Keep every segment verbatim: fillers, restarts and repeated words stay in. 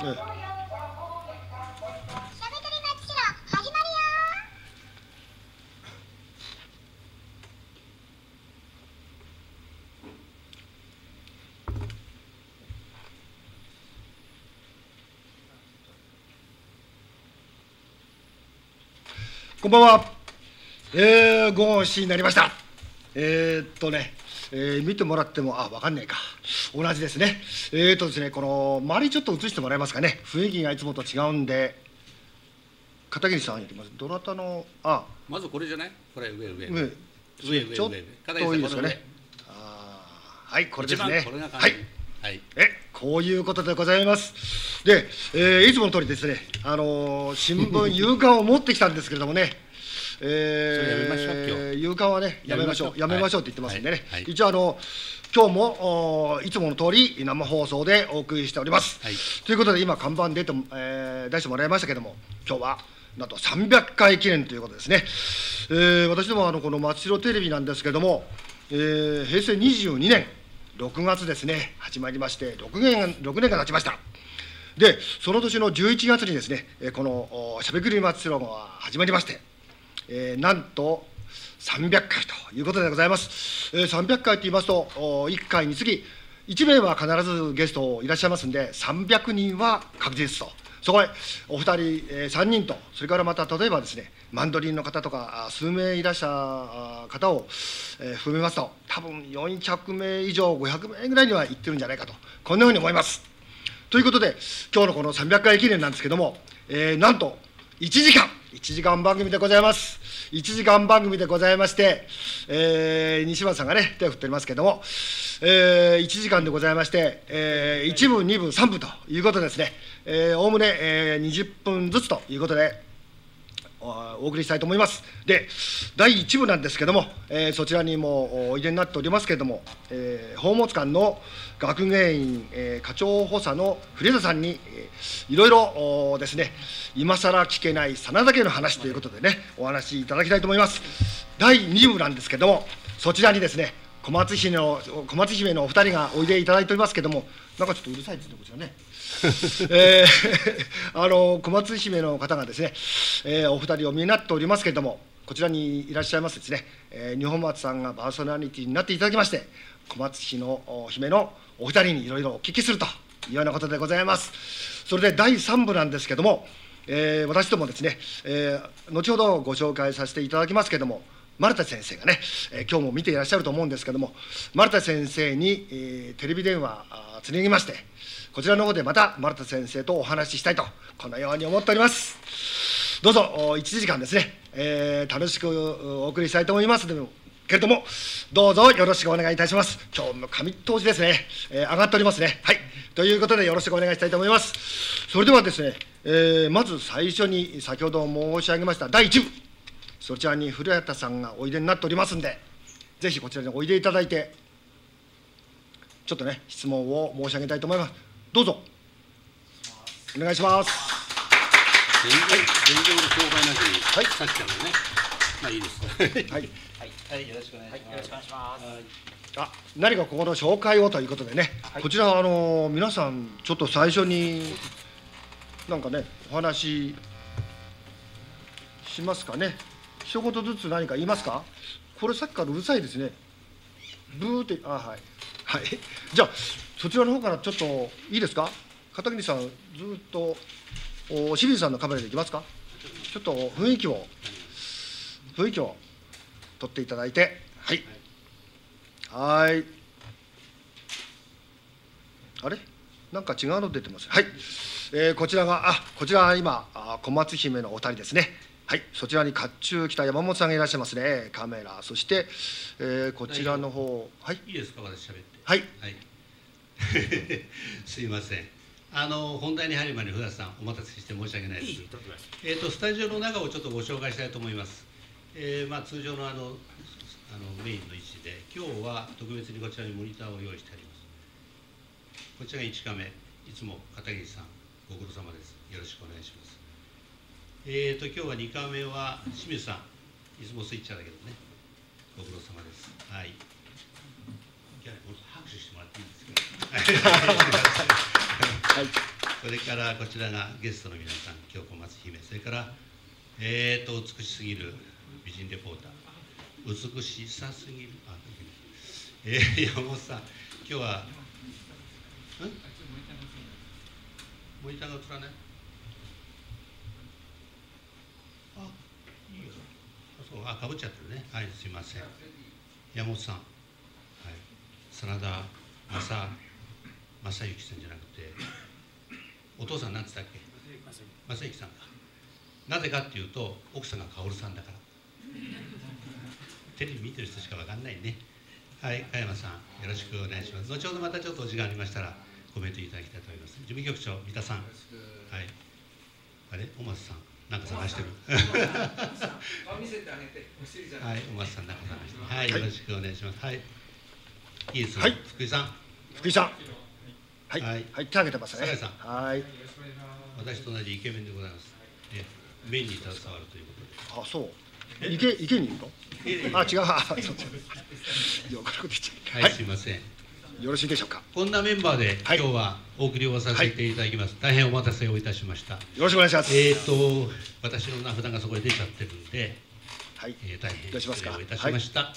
えこんばんは。えー、午後しちじになりました。えー、っとね、えー、見てもらっても、あ、わかんねえか。同じですね。えー、っとですね、この、周りちょっと映してもらえますかね。雰囲気がいつもと違うんで、片桐さん、いきます。どなたの、あ、 まずこれじゃない？これ、上、上。 上、 上、 ちょっ上、 といいですかね。あはい、これですね。はい。はい、えこういうことでございます。で、えー、いつもの通りですね、あのー、新聞、夕刊を持ってきたんですけれどもね、えー、夕刊はね、やめましょう、やめましょうって言ってますんでね、はいはい、一応あの、今日もいつもの通り、生放送でお送りしております。はい、ということで、今、看板出て、えー、出してもらいましたけれども、今日はなんとさんびゃっかい記念ということですね。えー、私どもあのこの松代テレビなんですけれども、えー、へいせいにじゅうにねんろくがつですね、始まりまして、ろくねん、ろくねんが経ちました。で、その年のじゅういちがつにですね、このしゃべくり松代が始まりまして、えー、なんとさんびゃっかいということでございます。えー、さんびゃっかいといいますと、いっかいにつきいちめいは必ずゲストいらっしゃいますんで、さんびゃくにんは確実と。そこへお二人、えー、さんにんと、それからまた例えばですね、マンドリンの方とか、数名いらっしゃる方を、えー、含めますと、多分よんひゃくめい以上、ごひゃくめいぐらいにはいってるんじゃないかと、こんなふうに思います。ということで、今日のこのさんびゃっかい記念なんですけども、えー、なんといちじかん、いちじかん番組でございます。いちじかん番組でございまして、えー、西村さんがね、手を振っておりますけれども、えー、いちじかんでございまして、えー、いちぶ、にぶ、さんぶということですね、おおむね、えー、にじゅっぷんずつということで、お送りしたいと思います。で、だいいちぶなんですけれども、えー、そちらにもおいでになっておりますけれども、えー、宝物館の学芸員、えー、課長補佐の古田さんに、えー、いろいろですね、今更聞けない真田家の話ということでね、お話しいただきたいと思います。だいにぶなんですけれども、そちらにですね、小松姫の小松姫のお二人がおいでいただいておりますけれども、なんかちょっとうるさいですね、こちらね。えー、あの小松姫の方がですね、えー、お二人お見えになっておりますけれども、こちらにいらっしゃいますですね、えー、二本松さんがパーソナリティになっていただきまして、小松市の姫のお二人にいろいろお聞きするというようなことでございます。それでだいさんぶなんですけれども、えー、私どもですね、えー、後ほどご紹介させていただきますけれども、丸田先生がね、えー、今日も見ていらっしゃると思うんですけれども、丸田先生に、えー、テレビ電話つなぎまして、こちらの方でまた丸田先生とお話ししたいと、このように思っております。どうぞいちじかんですね、えー、楽しくお送りしたいと思いますけれども、どうぞよろしくお願いいたします。今日も上通しですね、えー、上がっておりますね。はい。ということで、よろしくお願いしたいと思います。それではですね、えー、まず最初に先ほど申し上げましただいいちぶ、そちらに古畑さんがおいでになっておりますんで、ぜひこちらにおいでいただいて、ちょっとね、質問を申し上げたいと思います。どうぞ。お願いします。 現状の障害なしに、はい、さっきからね、まあいいです。はい、はい、よろしくお願いします。よろしくお願いします。 あ、何かここの紹介をということでね、はい、こちらあの皆さんちょっと最初になんかねお話しますかね。一言ずつ何か言いますか。これさっきからうるさいですね。ブーって、あ、はいはい。じゃあそちらの方からちょっといいですか。片桐さんずっと清水さんのカメラでいきますか。ちょっと雰囲気を雰囲気を取っていただいて、はい。はい。あれなんか違うの出てます。はい。えー、こちらが、あ、こちらは今、小松姫のお二人ですね。はい。そちらに甲冑着た山本さんがいらっしゃいますね。カメラ。そして、えー、こちらの方、はい。 いいですか、私喋って。 はい。 はい。すいません。あの本題に入る前に古田さん、お待たせして申し訳ないです。えっとスタジオの中をちょっとご紹介したいと思います。えー、まあ通常のあのあのメインの位置で、今日は特別にこちらにモニターを用意してあります。こちらがいちカメ、いつも片桐さん、ご苦労様です。よろしくお願いします。えっと今日はにカメは清水さん、いつもスイッチャーだけどね、ご苦労様です。はい。じゃあ拍手してもらっていいですか。はい。 それからこちらがゲストの皆さん、今日小松姫、それからえーと美しすぎる美人レポーター、美しさすぎる、あ、えー、山本さん、今日は、んモニターが映らない？あ、いいよ。あ、そう、あ、かぶっちゃってるね。はい、すいません。山本さん、はい、真田正正幸さんじゃなくて、お父さんなんつったっけ？正幸さんか。なぜかっていうと、奥さんが薫さんだから。テレビ見てる人しかわかんないね。はい、加山さん、よろしくお願いします。後ほどまたちょっとお時間ありましたら、コメントいただきたいと思います。事務局長、三田さん。はい。あれ、お松さん、なんか探してる。 顔見せてあげて、お尻じゃない。 はい、お松さん、なんか探してる。はい、よろしくお願いします。はい。いいですはい、 福井さん。 福井さん。はい、 ははいい、手挙げてますね。 酒井さん。 はい。 私と同じイケメンでございます。え、麺に携わるということで。 あ、そう。池、池にいるの。あ、違う。あ、そうそう。よくこと言っちゃう。 はい、すいません。 よろしいでしょうか。 こんなメンバーで、 はい、 今日はお送りをさせていただきます。はい、大変お待たせをいたしました。よろしくお願いします。 えっと、私の名札がそこに出ちゃってるんで。 はい、 えー、大変失礼をいたしはい、 ました。 あ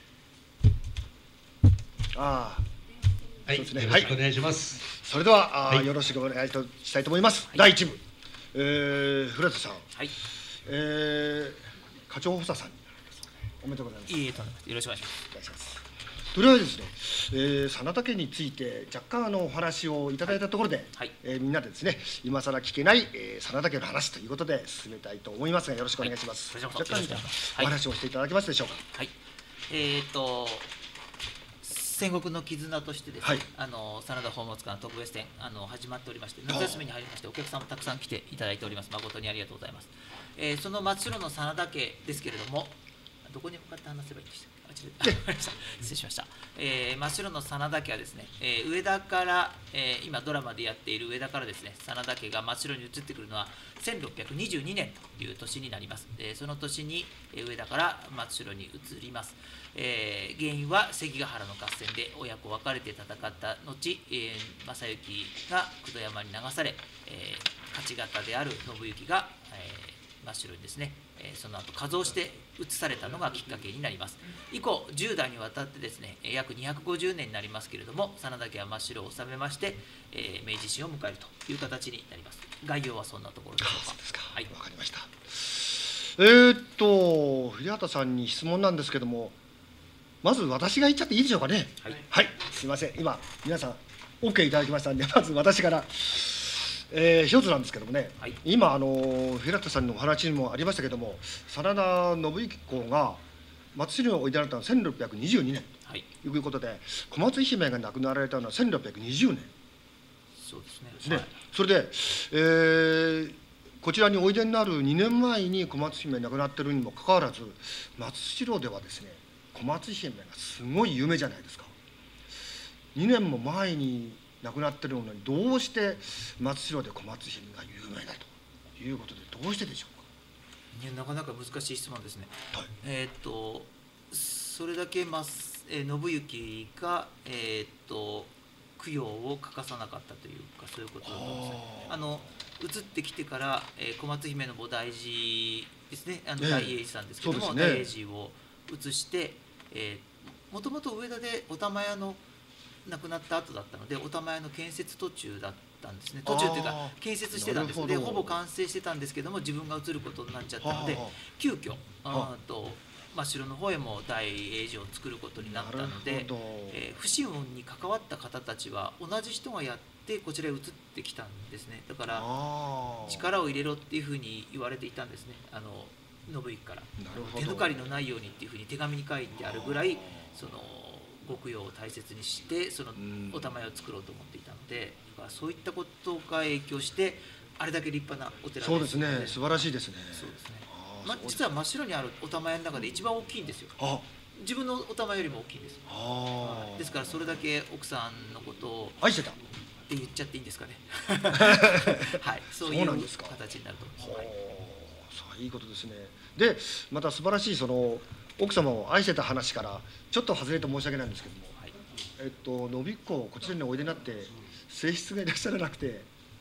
あ。 はい、ね、よろしくお願いします。 はい、それでは、あ、はい、よろしくお願いしたいと思います。はい、だいいち部、えー、古田さん。はい。えー、課長補佐さんになるんですね。おめでとうございます。 いいえ、とんでもない。よろしくお願いします。 お願いします。とりあえずですね、えー、真田家について若干あのお話をいただいたところで、はい、えー、みんなでですね、今更聞けない、えー、真田家の話ということで進めたいと思いますが、よろしくお願いします。はい、若干お話をしていただけますでしょうか。 はい。えっと戦国の絆としてですね、はい、あの真田宝物館特別展あの始まっておりまして、夏休みに入りましてお客さんもたくさん来ていただいております。誠にありがとうございます。えー、その松代の真田家ですけれども、どこに向かって話せばいいんでしたっけ？失礼しました。えー、真っ白の真田家はですね、えー、上田から、えー、今ドラマでやっている上田からですね、真田家が真っ白に移ってくるのはせんろっぴゃくにじゅうにねんという年になります。えー、その年に上田から真っ白に移ります。えー、原因は関ヶ原の合戦で親子分かれて戦った後、えー、正行が九度山に流され、えー、勝ち方である信行が、えー真っ白にですね、その後加増して移されたのがきっかけになります。以降じゅう代にわたってですね、約にひゃくごじゅうねんになりますけれども、真田家は真っ白を治めまして、えー、明治維新を迎えるという形になります。概要はそんなところでしょうか。 そうですか。 はい、 わかりました。えー、っと古畑さんに質問なんですけども、まず私が言っちゃっていいでしょうかね。はい、はい、すみません。今皆さん オーケー いただきましたんで、まず私から。えー、一つなんですけどもね、はい、今あの古畑さんのお話にもありましたけども、真田信行公が松代においでられたのはせんろっぴゃくにじゅうにねんということで、はい、小松姫が亡くなられたのはせんろっぴゃくにじゅうねんそうですね。 ですね。はい、それで、えー、こちらにおいでになるにねんまえに小松姫が亡くなっているにもかかわらず、松代ではですね、小松姫がすごい有名じゃないですか。にねんも前に亡くなっているのに、どうして松代で小松姫が有名だということで、どうしてでしょうか。 いや、なかなか難しい質問ですね。 はい、 えっとそれだけ、まえー、信行が、えー、っと供養を欠かさなかったというか、そういうことだと思います。あの移ってきてから、えー、小松姫の菩提寺ですね、あの大英寺さんですけども、ね、大英寺を移して、えー、もともと上田でお玉屋の亡くなった後だったので、お玉屋の建設途中だったんですね。途中というか建設してたんです。でほぼ完成してたんですけども、自分が移ることになっちゃったので、急遽あと真っ白の方へも大英寺を作ることになったので、えー、不審運に関わった方たちは同じ人がやってこちらへ移ってきたんですね。だから力を入れろっていうふうに言われていたんですね、あの信行から。手抜かりのないようにっていうふうに手紙に書いてあるぐらい、そのご供養を大切にしてそのお玉屋を作ろうと思っていたので、だからそういったことが影響してあれだけ立派なお寺です。 そうですね、素晴らしいですね。 そうですね。まあ、実は真っ白にあるお玉屋の中で一番大きいんですよ。自分のお玉よりも大きいんです。あ、ですからそれだけ奥さんのことを愛してたって言っちゃっていいんですかね。はい、そういう形になると思います。 はい、いいことですね。でまた素晴らしいその奥様を愛してた話からちょっと外れて申し訳ないんですけども、はい、えっと信子こちらにおいでになって性質がいらっしゃらなくて、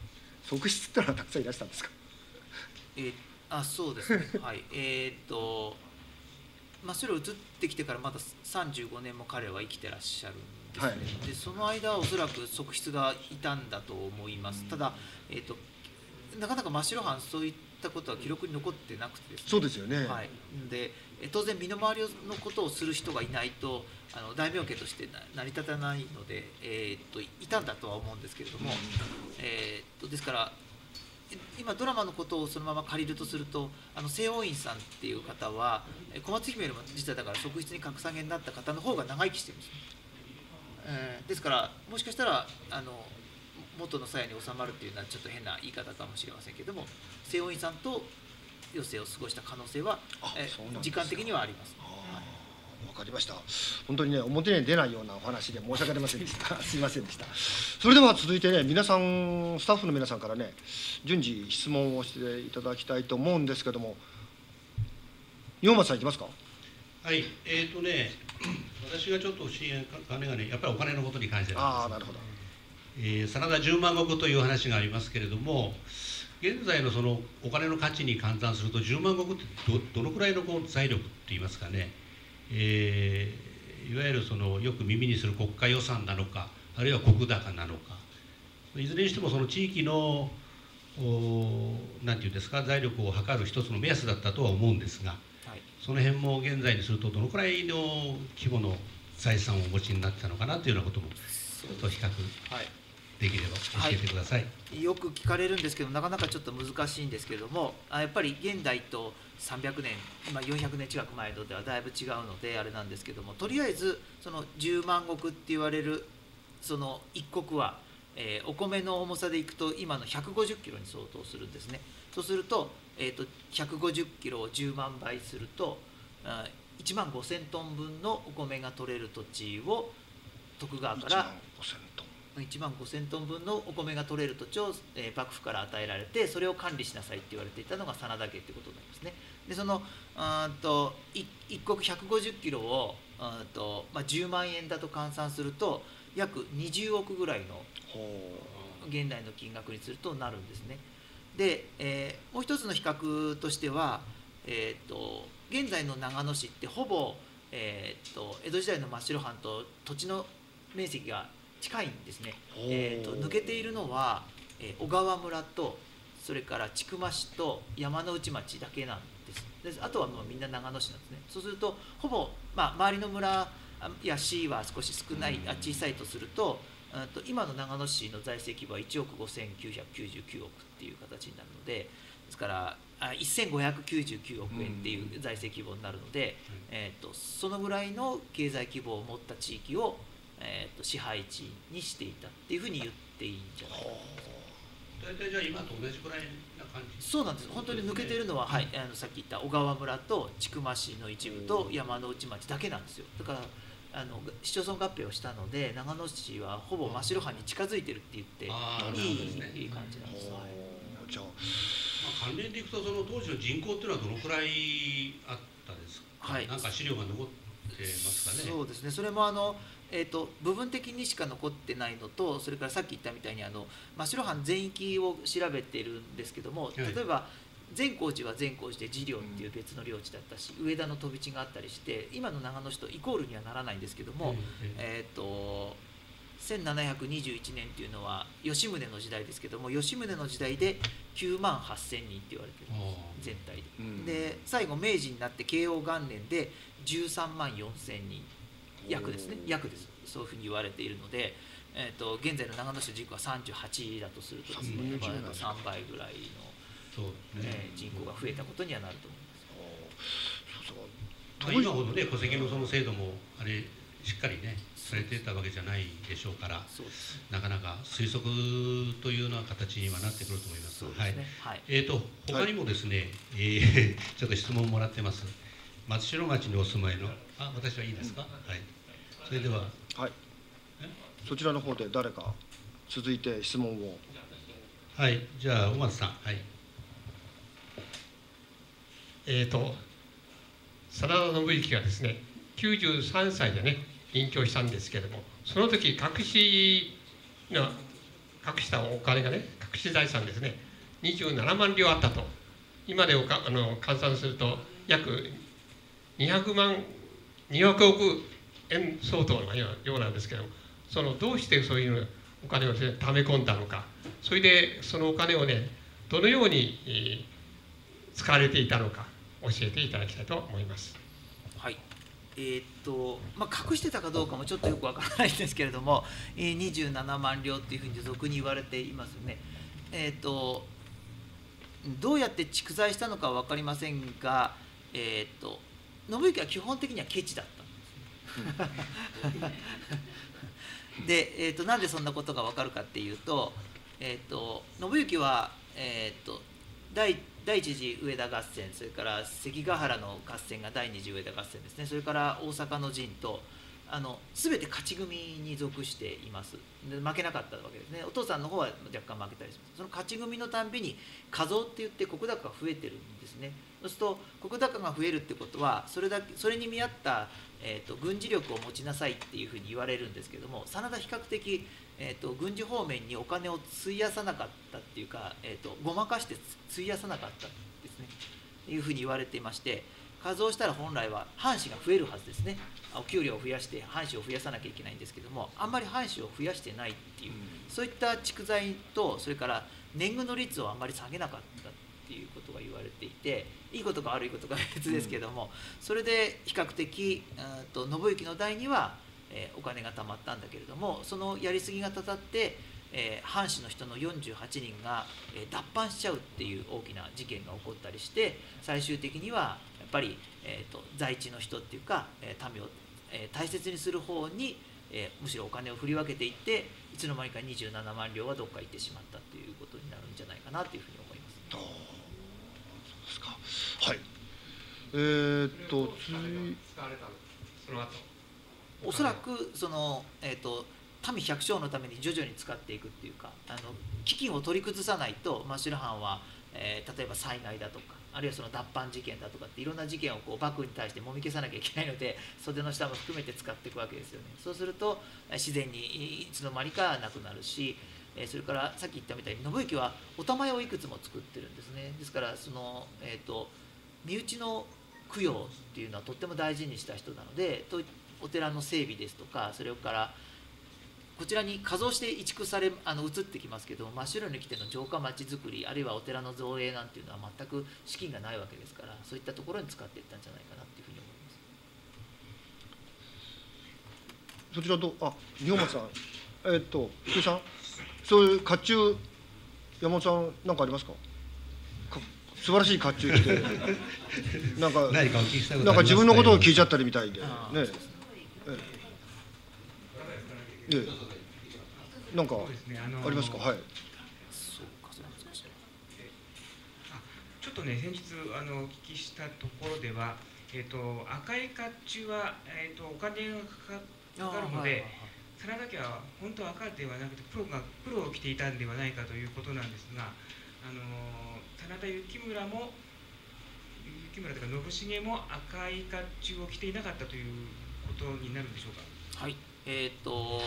側室ってのはたくさんいらしたんですか。 えー、あそうですねはいえっとまあそれを移ってきてからまださんじゅうごねんも彼は生きてらっしゃるんですね、はい、でその間はおそらく側室がいたんだと思います。ただ、えー、となかなか真白藩そういったことは記録に残ってなくてですね。 そうですよね、 はい、で当然身の回りのことをする人がいないとあの大名家として成り立たないので、えー、といたんだとは思うんですけれども、えー、とですから今ドラマのことをそのまま借りるとするとあの清王院さんっていう方は小松姫よりも実はだから側室に格下げになった方の方が長生きしてるんですね、えー、ですからもしかしたらあの元の鞘に収まるっていうのはちょっと変な言い方かもしれませんけども清王院さんと余生を過ごした可能性は、えー、時間的にはあります。 わかりました。本当にね表に出ないようなお話で申し訳ありませんでした。すいませんでした。それでは続いてね皆さんスタッフの皆さんからね順次質問をしていただきたいと思うんですけども、四松さんいきますか。 はい、えっ、ー、とね私がちょっと不思議な金がねやっぱりお金のことに関してなんです。 ああなるほど。 えー、真田十万石という話がありますけれども。現在のそのお金の価値に換算するとじゅうまん石って ど, どのくらいのこう財力っていいますかね、えー、いわゆるそのよく耳にする国家予算なのかあるいは石高なのかいずれにしてもその地域の何て言うんですか財力を測る一つの目安だったとは思うんですが、はい、その辺も現在にするとどのくらいの規模の財産をお持ちになったのかなというようなこともちょっと比較、はいできれば教えてください、 はい、よく聞かれるんですけどなかなかちょっと難しいんですけれどもやっぱり現代とさんびゃくねん今よんひゃくねん近く前のではだいぶ違うのであれなんですけどもとりあえずそのじゅうまん石って言われるその一石は、えー、お米の重さでいくと今のひゃくごじゅっキロに相当するんですね。そうすると、えー、とひゃくごじゅっキロをじゅうまんばいするといちまんごせんトン分のお米が取れる土地を徳川からいちまんごせんトン分のお米が取れる土地を、えー、幕府から与えられてそれを管理しなさいって言われていたのが真田家ってことになりますね。でそのあと一石ひゃくごじゅっキロをあと、まあ、じゅうまんえんだと換算すると約にじゅうおくぐらいの現代の金額にするとなるんですね。で、えー、もう一つの比較としては、えー、と現在の長野市ってほぼ、えー、と江戸時代の真白藩と土地の面積が近いんですね。えー、と抜けているのは、えー、小川村とそれから千曲市と山ノ内町だけなんです。であとはもうみんな長野市なんですね。そうするとほぼ、まあ、周りの村や市は少し少ないあ小さいとすると、と今の長野市の財政規模はいちおくごせんきゅうひゃくきゅうじゅうきゅうおくっていう形になるのでですからせんごひゃくきゅうじゅうきゅうおくえんっていう財政規模になるので、えー、とそのぐらいの経済規模を持った地域をえー、と支配地にしていたっていうふうに言っていいんじゃないかと思います。 大体じゃあ今と同じくらいな感じ。 そうなんです。本当に抜けてるのは、はい、あのさっき言った小川村と千曲市の一部と山ノ内町だけなんですよ。だからあの市町村合併をしたので長野市はほぼ真白藩に近づいてるって言っていい、ね、いい感じなんです。はい、 じゃあ、まあ、関連でいくとその当時の人口っていうのはどのくらいあったですか。はい、なんか資料が残ってますかね。 そうですね。それもあのえー、と部分的にしか残ってないのとそれからさっき言ったみたいにあの真白藩全域を調べてるんですけども例えば善光寺は善光寺で持領っていう別の領地だったし上田の飛び地があったりして今の長野市とイコールにはならないんですけども、えー、とせんななひゃくにじゅういちねんっていうのは吉宗の時代ですけども吉宗の時代できゅうまんはっせんにんって言われてるんです全体で。で最後明治になって慶応元年でじゅうさんまんよんせんにん約ですね約ですそういうふうに言われているので、えー、と現在の長野市の人口はさんじゅうはちだとするとですねさんばいぐらいの、そうねえー、人口が増えたことにはなると思います。今ほどね戸籍のその制度もあれしっかりねされてたわけじゃないでしょうからなかなか推測というような形にはなってくると思います。はい、はい、えーと他にもですね、はい、えー、ちょっと質問もらってます。松代町にお住まいのあ私はいいですか、はい、それでは、 はい、そちらの方で誰か続いて質問を。 はい、じゃあ小松さん。はい。 えっと真田信之がですねきゅうじゅうさんさいでね隠居したんですけれどもその時隠しの隠したお金がね、隠し財産ですね、にじゅうななまんりょうあったと、今でおかあの換算すると約にひゃくまんにひゃくおくえん相当のようなんですけども、そのどうしてそういうお金をですね、溜め込んだのか、それでそのお金をね、どのように、えー、使われていたのか教えていただきたいと思います。 はい。えー、っとまあ、隠してたかどうかもちょっとよくわからないんですけれども、えー、にじゅうななまんりょうっていうふうに俗に言われていますよね。えー、っとどうやって蓄財したのかは分かりませんが、えー、っと信行は基本的にはケチだったんです。で、えー、っとなんでそんなことが分かるかっていうと、えー、っと信行は、えー、っと第第一次上田合戦、それから関ヶ原の合戦が第二次上田合戦ですね、それから大阪の陣と、あの全て勝ち組に属しています。で負けなかったわけですね。お父さんの方は若干負けたりします。その勝ち組のたんびに加増って言って石高が増えてるんですね。そうすると石高が増えるってことは、それだけそれに見合った、えー、と軍事力を持ちなさいっていうふうに言われるんですけども、真田比較的、えー、と軍事方面にお金を費やさなかったっていうか、えー、とごまかして費やさなかったですね、いうふうに言われていまして、加増したら本来は藩士が増えるはずですね。お給料を増やして藩士を増やさなきゃいけないんですけども、あんまり藩士を増やしてないっていう、そういった蓄財と、それから年貢の率をあんまり下げなかったっていうことが言われていて、いいことか悪いことか別ですけども、それで比較的と信行の代には、えー、お金が貯まったんだけれども、そのやりすぎがたたって、えー、藩士の人のよんじゅうはちにんが、えー、脱藩しちゃうっていう大きな事件が起こったりして、最終的にはやっぱり、えー、と在地の人っていうか、えー、民を、えー、大切にする方に、えー、むしろお金を振り分けていって、いつの間にかにじゅうななまんりょうはどっか行ってしまったということになるんじゃないかなというふうに思います。 ああ、そうですか。はい。えー、っと次、 使われたのその後。 おそらくその、えー、と民百姓のために徐々に使っていくっていうか、あの飢饉を取り崩さないと真白藩は、えー、例えば災害だとか、あるいはその脱藩事件だとかっていろんな事件をこう幕府に対してもみ消さなきゃいけないので、袖の下も含めて使っていくわけですよね。そうすると自然にいつの間にかなくなるし、それからさっき言ったみたいに信行はお玉屋をいくつも作ってるんですね。ですからその、えー、と身内の供養っていうのはとっても大事にした人なので、とお寺の整備ですとか、それからこちらに加増して移築されあの移ってきますけど、真っ白に来ての城下町づくり、あるいはお寺の造営なんていうのは全く資金がないわけですから、そういったところに使っていったんじゃないかなというふうに思います。そちらと、あ、二本松さん、えー、っと福井さん、そういう甲冑、山本さん何かありますか？か素晴らしい甲冑着てなんか何かお聞きしたことありますか？ なんか自分のことを聞いちゃったりみたいでね。ええ、なんかありますか？はい。 ちょっとね、先日あのお聞きしたところでは、えー、と赤い甲冑は、えー、とお金がかかかるので、真田家は本当は赤ではなくて黒が黒を着ていたんではないかということなんですが、あの真田幸村も幸村というか信繁も赤い甲冑を着ていなかったということになるんでしょうか？ はい。えー、と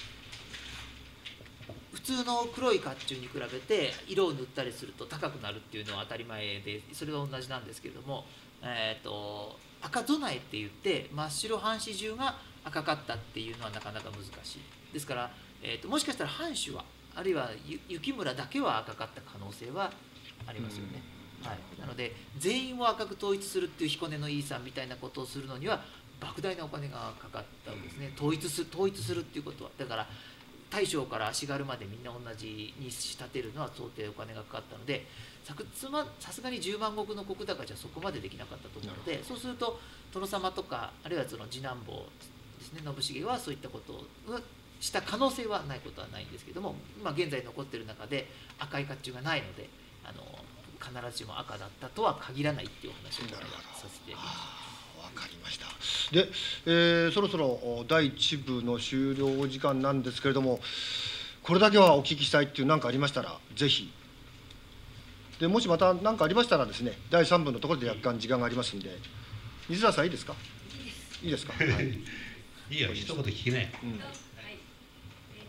普通の黒い甲冑に比べて色を塗ったりすると高くなるっていうのは当たり前で、それと同じなんですけれども、えー、と赤備えって言って真っ白藩士中が赤かったっていうのはなかなか難しいですから、えー、ともしかしたら藩主はあるいは幸村だけは赤かった可能性はありますよね。はい、なので全員を赤く統一するっていう彦根の井伊さんみたいなことをするのには莫大なお金がかかったわけですね。統一す統一するっていうことは、だから大将から足軽までみんな同じに仕立てるのは到底お金がかかったので、さすがにじゅうまん石の石高じゃそこまでできなかったと思うので、そうすると殿様とかあるいはその次男坊ですね、信繁はそういったことをした可能性はないことはないんですけども、まあ、現在残っている中で赤い甲冑がないので、あの必ずしも赤だったとは限らないっていうお話をさせていただきました。 わかりました。で、えー、そろそろだいいち部の終了時間なんですけれども、これだけはお聞きしたいっていう何かありましたらぜひ。でもしまた何かありましたらですね、だいさん部のところで若干時間がありますんで、水田さんいいですか？いいですか？はい、 いいよ、一言聞きなよ。うん、 はい、えーと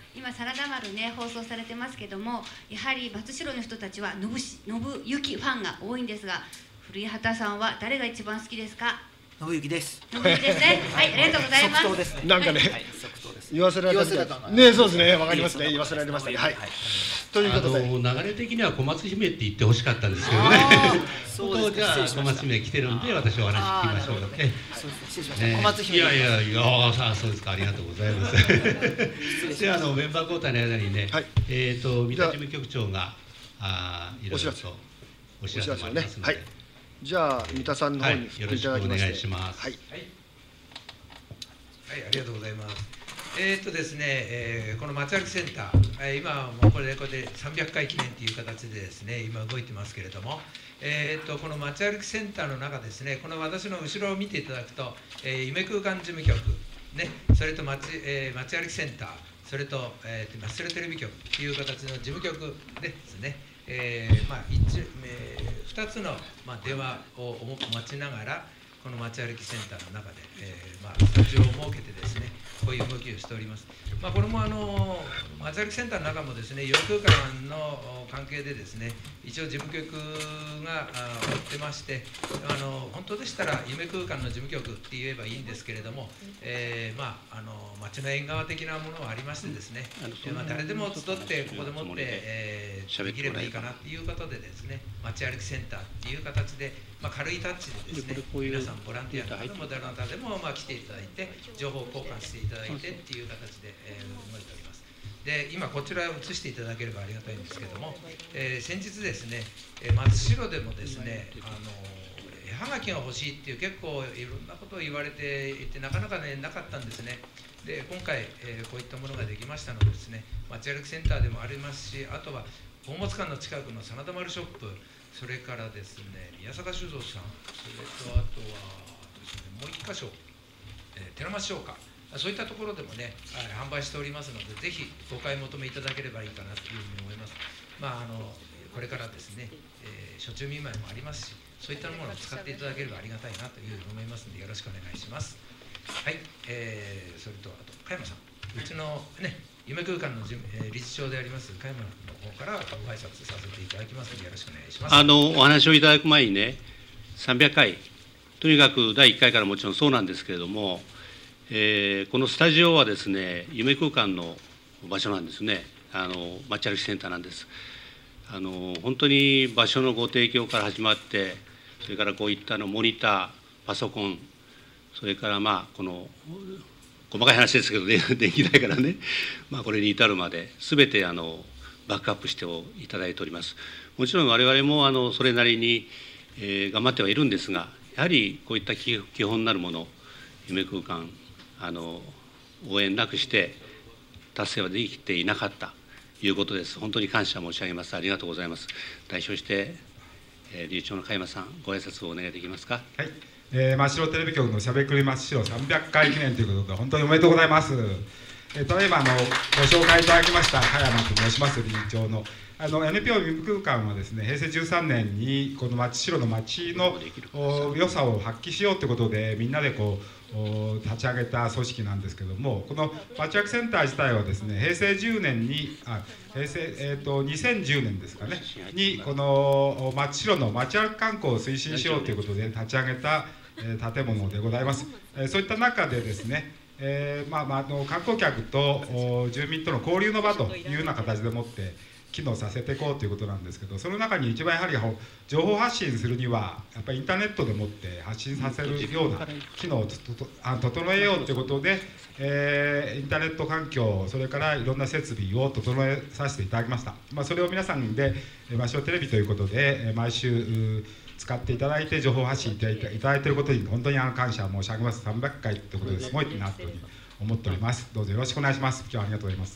今真田丸ね放送されてますけども、やはり松代の人たちは信し信行ファンが多いんですが、古畑さんは誰が一番好きですか？ 信行です。 信行ですね。はい、ありがとうございます。 即答ですね。 なんかね、 はい、即答です。 言わせられたみたいね、そうですね、わかりますね、言わせられましたね。はい。ということで、 流れ的には小松姫って言ってほしかったんですけどね。そうじゃあ小松姫来てるんで、私お話聞きましょう。え、 失礼しました。小松姫。 いやいやいや、ああ、そうですか、ありがとうございます。で、あのメンバー交代の間にね、えっと三田事務局長があいろいろとお知らせもありますので。 じゃあ三田さんの方に振っていただきまして、 お願いします。 はい、はい、ありがとうございます。えーっとですね、えー、この街歩きセンター、えー、今もうこれでこれでさんびゃっかい記念という形でですね、今動いてますけれども、えーっとこの街歩きセンターの中ですね、この私の後ろを見ていただくと、えー、夢空間事務局ね、それと街、えー、街歩きセンター、それと、えー、マッスルテレビ局という形の事務局ですね。えーまあ、一えー、ふたつの、まあ、電話を待ちながら、この街歩きセンターの中で、えーまあ、スタジオを設けてですね、こういう動きをしております。まあ、これもあの街歩きセンターの中もですね、洋空間の関係でですね、一応事務局が追ってまして、あの本当でしたら夢空間の事務局って言えばいいんですけれども、えー、まああの街の縁側的なものはありましてですね、うん、まあ、誰でも集ってここでもって、えー、できればいいかなっていうことでですね、街歩きセンターっていう形で、まあ、軽いタッチでですね、皆さんボランティアの方もどなたでも、まあ、来ていただいて情報交換していただいてっていう形で、えー、動いております。で、今こちらを映していただければありがたいんですけども、えー、先日ですね、松代でもですね、あの絵はがきが欲しいっていう結構いろんなことを言われていて、なかなかねなかったんですね。で、今回、えー、こういったものができましたのでですね、街歩きセンターでもありますし、あとは宝物館の近くの真田丸ショップ、それからですね、宮坂酒造さん、それとあとはですね、もう一箇所、えー、寺町商家、そういったところでもね、販売しておりますので、ぜひご買い求めいただければいいかなというふうに思います。まあ、あのこれからですね、えー、暑中見舞いもありますし、そういったものを使っていただければありがたいなというふうに思いますので、よろしくお願いします。はい、えー、それとあと加山さん、うちのね、夢空間の事務、えー、理事長であります加山の方からご挨拶させていただきますので、よろしくお願いします。 あのお話をいただく前にね、さんびゃっかい、とにかくだいいっかいからもちろんそうなんですけれども、えー、このスタジオはですね、夢空間の場所なんですね、あの街歩きセンターなんです。あの本当に場所のご提供から始まって、それからこういったのモニター、パソコン、それからまあこの細かい話ですけどね、電気代からね、まあ、これに至るまで、すべてあのバックアップしていただいております。もちろん我々もあのそれなりに、えー、頑張ってはいるんですが、やはりこういった基本になるもの、夢空間、あの応援なくして達成はできていなかったということです。本当に感謝申し上げます。ありがとうございます。代表して、えー、理事長の加山さん、ご挨拶をお願いできますか。 はい、えー、真白テレビ局のしゃべくり真っ白さんびゃっかい記念ということで、本当におめでとうございます。えー、ただいまあのご紹介いただきました加山と申します、理事長の。あの エヌピーオー 夢空間はですね、平成じゅうさんねんにこの真っ白の街の良さを発揮しようということで、みんなでこう立ち上げた組織なんですけども、この街歩きセンター自体はですね、平成じゅうねんにあ平成、えー、とにせんじゅうねんですかねに、この真っ白の街歩き観光を推進しようということで立ち上げた、えー、建物でございます。えー、そういった中でですね、えーまあまあ、あの観光客と住民との交流の場というような形でもって機能させていこうということなんですけど、その中に一番やはり情報発信するにはやっぱりインターネットでもって発信させるような機能を整えようということで、えー、インターネット環境、それからいろんな設備を整えさせていただきました。まあ、それを皆さんで真白テレビということで毎週使っていただいて情報発信いただいていることに本当に感謝申し上げます。さんびゃっかいということですごいなというふうに思っております。どうぞよろしくお願いします。今日はありがとうございます。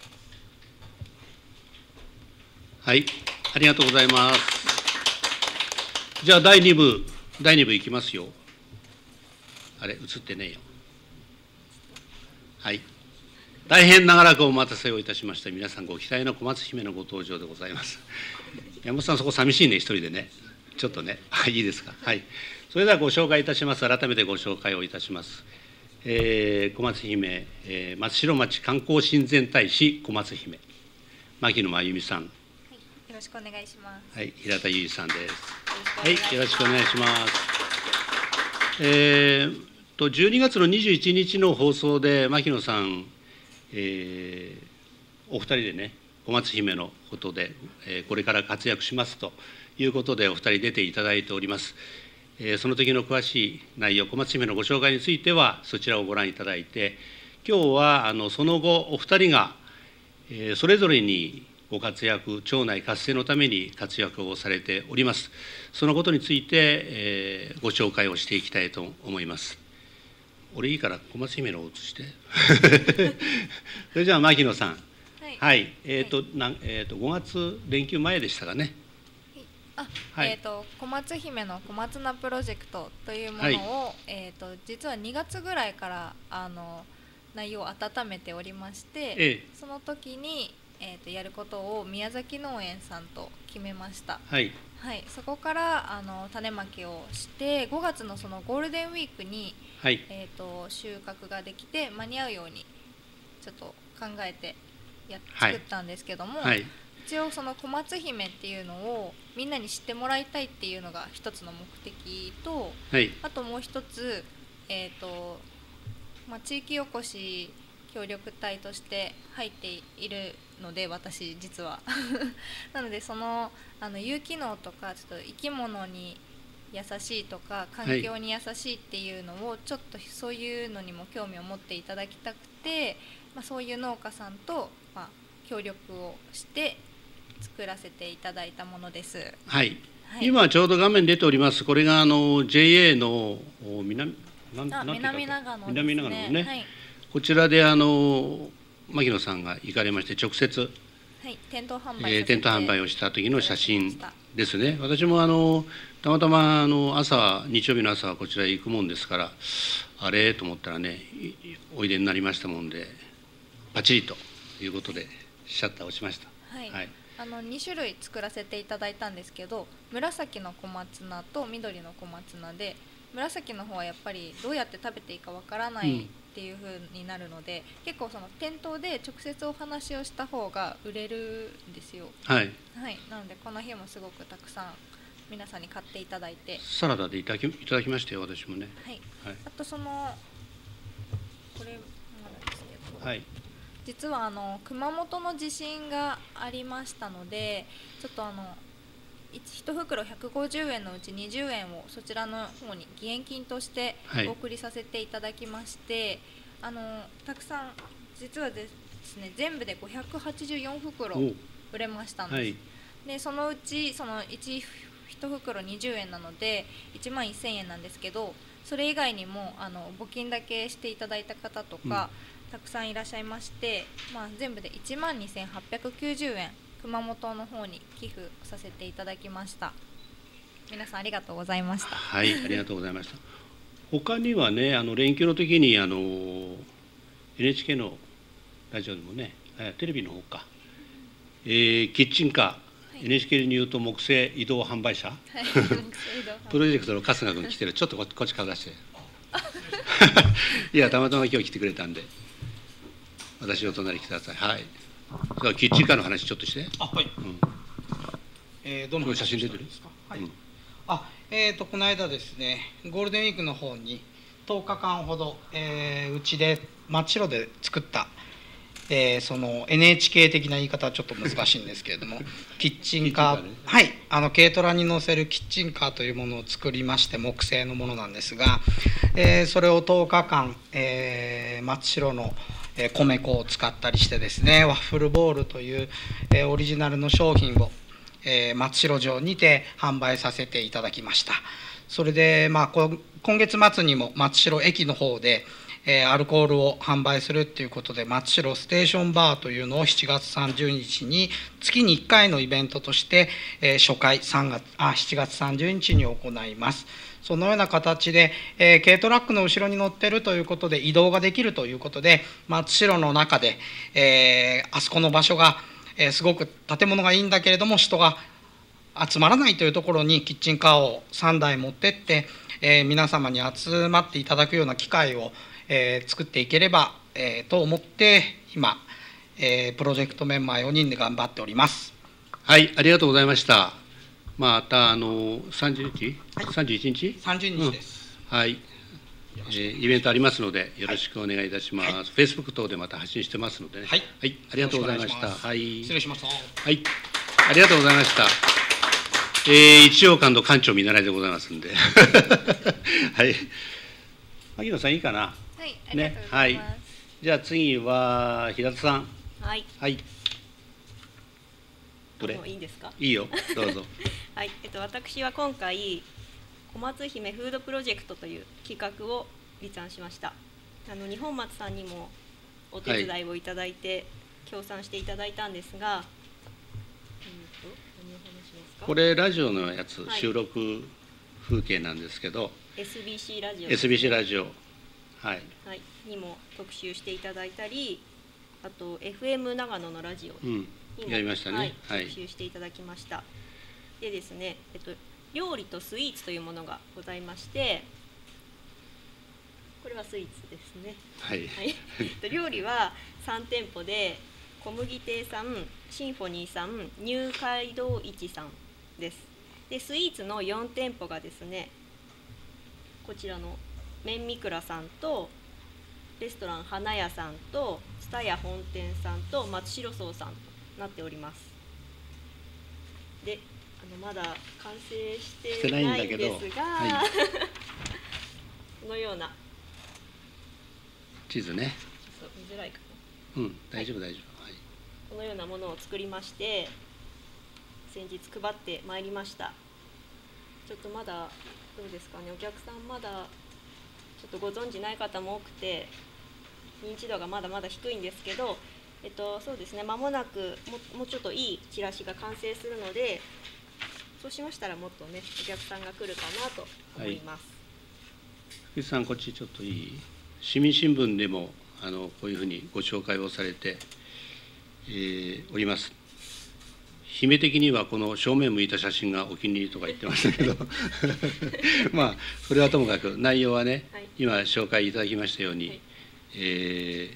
はい、ありがとうございます。じゃあだいに部、だいに部いきますよ。あれ、映ってねえよ。はい。大変長らくお待たせをいたしました。皆さんご期待の小松姫のご登場でございます。山本さん、そこ寂しいね、一人でね。ちょっとね、はい、いいですか。はい。それではご紹介いたします。改めてご紹介をいたします。 えー、小松姫、えー、松代町観光親善大使小松姫、牧野真由美さん、はい、よろしくお願いします。 はい、平田裕二さんです。はい、よろしくお願いします。えー、とじゅうにがつのにじゅういちにちの放送で牧野さん、えー、お二人でね、小松姫のことで、えー、これから活躍しますということでお二人出ていただいております。えー、その時の詳しい内容、小松姫のご紹介についてはそちらをご覧いただいて、今日はあのその後お二人が、えー、それぞれにご活躍、町内活性のために活躍をされております。そのことについて、えー、ご紹介をしていきたいと思います。俺いいから小松姫のを移して。それじゃあ牧野さん。はい。はい、えっ、ー、と、なん、えっ、ー、と、ごがつ連休前でしたかね。 あ、はい、えっ、ー、と、小松姫の小松菜プロジェクトというものを、はい、えっ、と、実はにがつぐらいから、あの。内容を温めておりまして、ええ、その時に。えー、とやることを宮崎農園さんと決めました。はい、はい、そこからあの種まきをしてごがつのそのゴールデンウィークに、はい、えー、と収穫ができて間に合うようにちょっと考えてや作ったんですけども、はいはい、一応その小松姫っていうのをみんなに知ってもらいたいっていうのが一つの目的と、はい、あともう一つ、えーとまあ、地域おこし協力隊として入っているので、私実はなのでそのあの有機農とかちょっと生き物に優しいとか環境に優しいっていうのをちょっとそういうのにも興味を持っていただきたくて、まあ、そういう農家さんと、まあ、協力をして作らせていただいたものです。 はい、はい、今ちょうど画面出ております。これがあの ジェイエー の南なんあ南長野ですね。 南長野のね、 はい、 こちらであの牧野さんが行かれまして直接、 はい、店頭販売、 えー、店頭販売をした時の写真ですね。私もあのたまたまあの朝日曜日の朝はこちらへ行くもんですから、あれと思ったらね、おいでになりましたもんでパチリということでシャッターをしました。 はい、はい、あのにしゅるい作らせていただいたんですけど、紫の小松菜と緑の小松菜で、紫の方はやっぱりどうやって食べていいかわからない、うんっていう風になるので、結構その店頭で直接お話をした方が売れるんですよ。はい、はい、なのでこの日もすごくたくさん皆さんに買っていただいて、 サラダでいただき、いただきましたよ、私もね。 はい、はい、あとそのこれなんですけど、はい、実はあの熊本の地震がありましたので、ちょっとあのいち袋ひゃくごじゅうえんのうちにじゅうえんをそちらの方に義援金としてお送りさせていただきまして、はい、あのたくさん実はですね、全部でごひゃくはちじゅうよんふくろ売れましたんです、はい、でそのうちそのいち袋にじゅうえんなのでいちまんせんえんなんですけど、それ以外にもあの募金だけしていただいた方とか、うん、たくさんいらっしゃいまして、まあ、全部でいちまんにせんはっぴゃくきゅうじゅうえん熊本の方に寄付させていただきました。皆さんありがとうございました。 はい、ありがとうございました。他にはね、あの連休の時にあの エヌエイチケー のラジオでもね、テレビの方か、えー、キッチンカー、はい、エヌエイチケー に言うと木製移動販売車、はい、プロジェクトの春日君来てる。ちょっとこっち顔出していやたまたま今日来てくれたんで、私の隣来てください。はい、キッチンカーの話ちょっとして。あ、はい。うん、 えー、どの写真出てるんですか。 はい。うん、あ、えっ、ー、とこの間ですね、ゴールデンウィークの方にとおかかんほど、えー、うちで真っ白で作った、えー、その エヌエイチケー 的な言い方はちょっと難しいんですけれども、キッチンカー、ね、はい、あの軽トラに乗せるキッチンカーというものを作りまして、木製のものなんですが、えー、それをとおかかん、えー、真っ白の米粉を使ったりしてですね、ワッフルボールという、えー、オリジナルの商品を、えー、真っ白状にて販売させていただきました。それで、まあ、今月末にも真っ白駅の方で、えー、アルコールを販売するということで、真っ白ステーションバーというのをしちがつさんじゅうにちに月にいっかいのイベントとして、えー、初回さんがつあしちがつさんじゅうにちに行います。そのような形で、えー、軽トラックの後ろに乗っているということで移動ができるということで、真っ白の中で、えー、あそこの場所が、えー、すごく建物がいいんだけれども人が集まらないというところにキッチンカーをさんだい持ってって、 えー、皆様に集まっていただくような機会を、えー、作っていければ、えー、と思って今、えー、プロジェクトメンバーよにんで頑張っております。 はい、ありがとうございました。またあのさんじゅうにち、はい、さんじゅういちにち、 さんじゅうにちです。 うん、はい。えー、イベントありますのでよろしくお願いいたします。はい、Facebook 等でまた発信してますのでね。はい、はい、ありがとうございました。はい、 失礼しました。 はい、ありがとうございました。えー、一応館の館長見習いでございますんで。はい。牧野さんいいかな。 はい、ありがとうございます。 ね、はい。じゃあ次は平田さん。 はい。 はい。どれ？ もういいんですか。 いいよ、どうぞ。 はい、えっと私は今回小松姫フードプロジェクトという企画を立案しました。あの日本松さんにもお手伝いをいただいて、はい、協賛していただいたんですが、 これラジオのやつ、はい、収録風景なんですけど、 エスビーシー ラジオ、 エスビーシー ラジオ、はい、 はい、にも特集していただいたり、あと エフエム 長野のラジオにも、 うん、やりましたね、 はい、特集していただきました。でですね、えっと料理とスイーツというものがございまして、これはスイーツですね。 はい。 はい、料理はさん店舗で、小麦亭さん、シンフォニーさん、ニュー街道市さんです。で、スイーツのよん店舗がですね、こちらの麺みくらさんと、レストラン花屋さんと、蔦屋本店さんと、松代荘さんとなっております。で、あのまだ完成してないんですが、はい、このような地図ね。 そう見づらいかな。うん、大丈夫、はい、大丈夫、はい。 このようなものを作りまして、先日配ってまいりました。ちょっとまだどうですかね、お客さんまだちょっとご存じない方も多くて、認知度がまだまだ低いんですけど、えっとそうですね、間もなくももうちょっといいチラシが完成するので。そうしましたらもっとねお客さんが来るかなと思います。 福井さんこっちちょっといい？市民新聞でもあのこういうふうにご紹介をされて、えー、おります。姫的にはこの正面向いた写真がお気に入りとか言ってましたけどまあそれはともかく内容はね、はい、今紹介いただきましたように、はい、え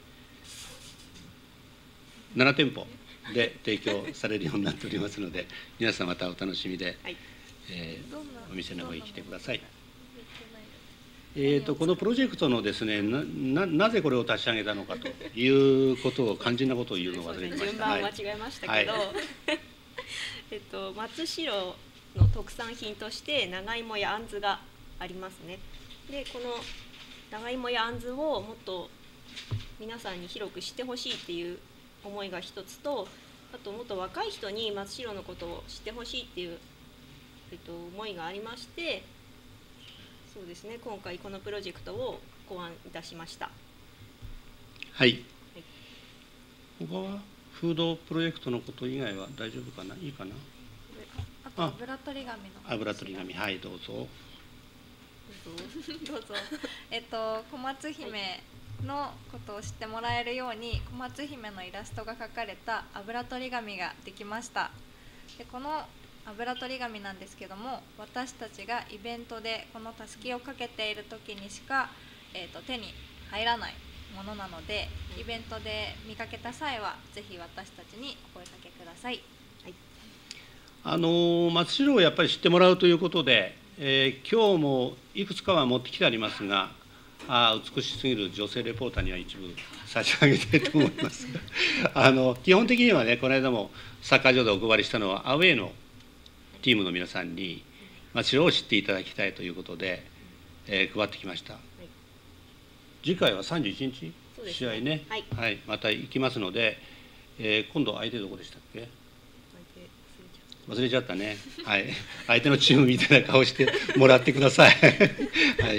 ー、なな店舗で提供されるようになっておりますので、皆さんまたお楽しみで、はい、えー、お店の方に来てください。えーとこのプロジェクトのですね、な, な, なぜこれを立ち上げたのかということを肝心なことを言うのを忘れてました。 順番間違えましたけど、はい、えっと松代の特産品として長芋やあんずがありますね。でこの長芋やあんずをもっと皆さんに広く知ってほしいっていう思いが一つと、あともっと若い人に松代のことを知ってほしいっていう、えっと、思いがありまして、そうですね、今回このプロジェクトを考案いたしました。 はい、はい、他はフードプロジェクトのこと以外は大丈夫かな、いいかな。 あと油取り紙の油取り紙、はい、どうぞ。 どうぞどうぞ。えっと小松姫のことを知ってもらえるように、小松姫のイラストが描かれた油取り紙ができました。でこの油取り紙なんですけども、私たちがイベントでこのたすきをかけている時にしか、えー、と手に入らないものなので、イベントで見かけた際はぜひ私たちにお声かけください。はい、 あの松代をやっぱり知ってもらうということで、えー、今日もいくつかは持ってきてありますが、あ美しすぎる女性レポーターには一部差し上げたいと思いますあの基本的にはね、この間もサッカー場でお配りしたのはアウェーのチームの皆さんに松代を知っていただきたいということで、えー、配ってきました。はい、次回はさんじゅういちにち、ね、試合ね、はいはい、また行きますので、えー、今度相手どこでしたっけ？忘れちゃったね。はい、相手のチームみたいな顔してもらってください。はい。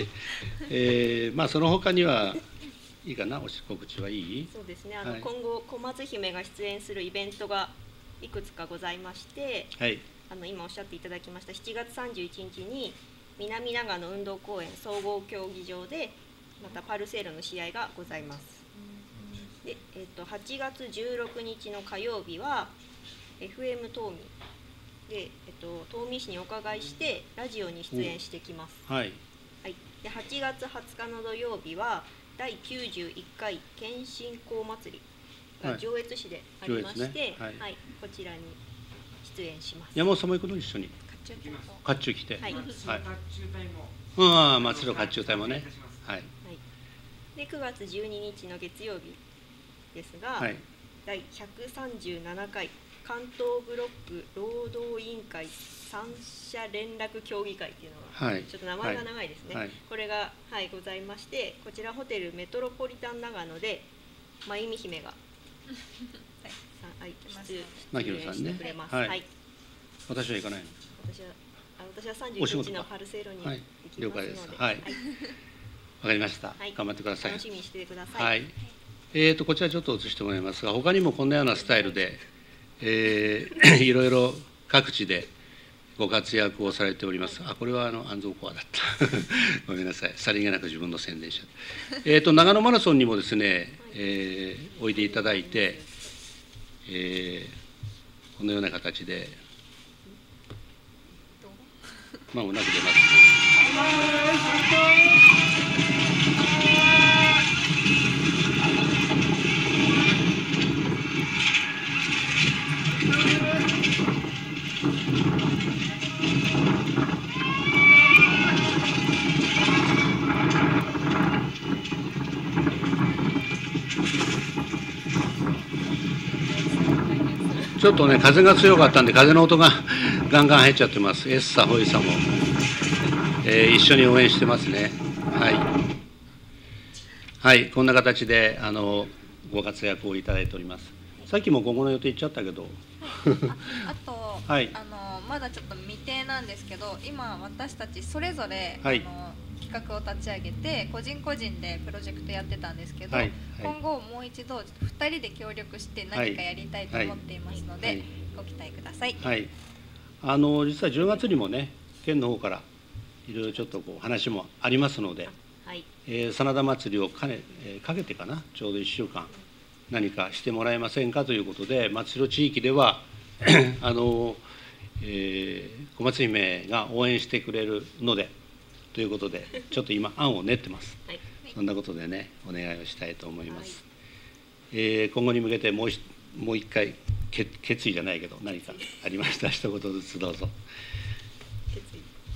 えー、まあその他にはいいかな、お告知はいい？ そうですね。あの、はい、今後小松姫が出演するイベントがいくつかございまして、はい、あの今おっしゃっていただきましたしちがつさんじゅういちにちに南長野運動公園総合競技場でまたパルセールの試合がございます。で、えっとはちがつじゅうろくにちの火曜日は エフエム 東で、えっと、東御市にお伺いしてラジオに出演してきます。 はい、 はい、ではちがつはつかの土曜日はだいきゅうじゅういっかい県振興祭りが上越市でありまして、はいねはいはい、こちらに出演します。 山本さんも行くの一緒に。甲冑来て。 はい。 甲冑隊も。 うん、松代甲冑隊もね。はい。 でくがつじゅうににちの月曜日ですが、はい、だいひゃくさんじゅうななかい関東ブロック労働委員会三者連絡協議会っていうのが、はい、ちょっと名前が長いですね。はい、これが、はい、ございまして、こちらホテルメトロポリタン長野で真由美姫がはい、出演してくれます。はい。 私は行かないの。 私はあ私はさんじゅういちにちのパルセロに行きますので。 了解です。はい。わかりました。頑張ってください。 楽しみにしてください。 はい。えっとこちらちょっと映してもらいますが、他にもこんなようなスタイルで、えー、いろいろ各地でご活躍をされております。あ、これはあの安蔵コアだった。ごめんなさい。さりげなく自分の宣伝しちゃった。えっと長野マラソンにもですね、えー、おいでいただいて、えー、このような形で、まもなく出ます。ちょっとね、風が強かったんで、風の音がガンガン入っちゃってます。エッサ、ホイサも、えー、一緒に応援してますね。はい。はい、こんな形で、あの、ご活躍をいただいております。さっきも今後の予定言っちゃったけど。 あ, あと、はい、あの、まだちょっと未定なんですけど、今、私たちそれぞれ、はい、あの企画を立ち上げて個人個人でプロジェクトやってたんですけど、はいはい、今後もう一度ふたりで協力して何かやりたいと思っていますので、はいはい、ご期待ください。 はい、あの実はじゅうがつにもね、県の方からいろいろちょっとこう話もありますので、はい、えー、真田祭りをかね、えー、かけてかな、ちょうどいっしゅうかん何かしてもらえませんかということで、松代地域ではあの、えー、小松姫が応援してくれるのでということで、ちょっと今案を練ってます。はい、そんなことでね、お願いをしたいと思います。はい、えー、今後に向けてもうもう一回決決意じゃないけど何かありましたら一言ずつどうぞ。 決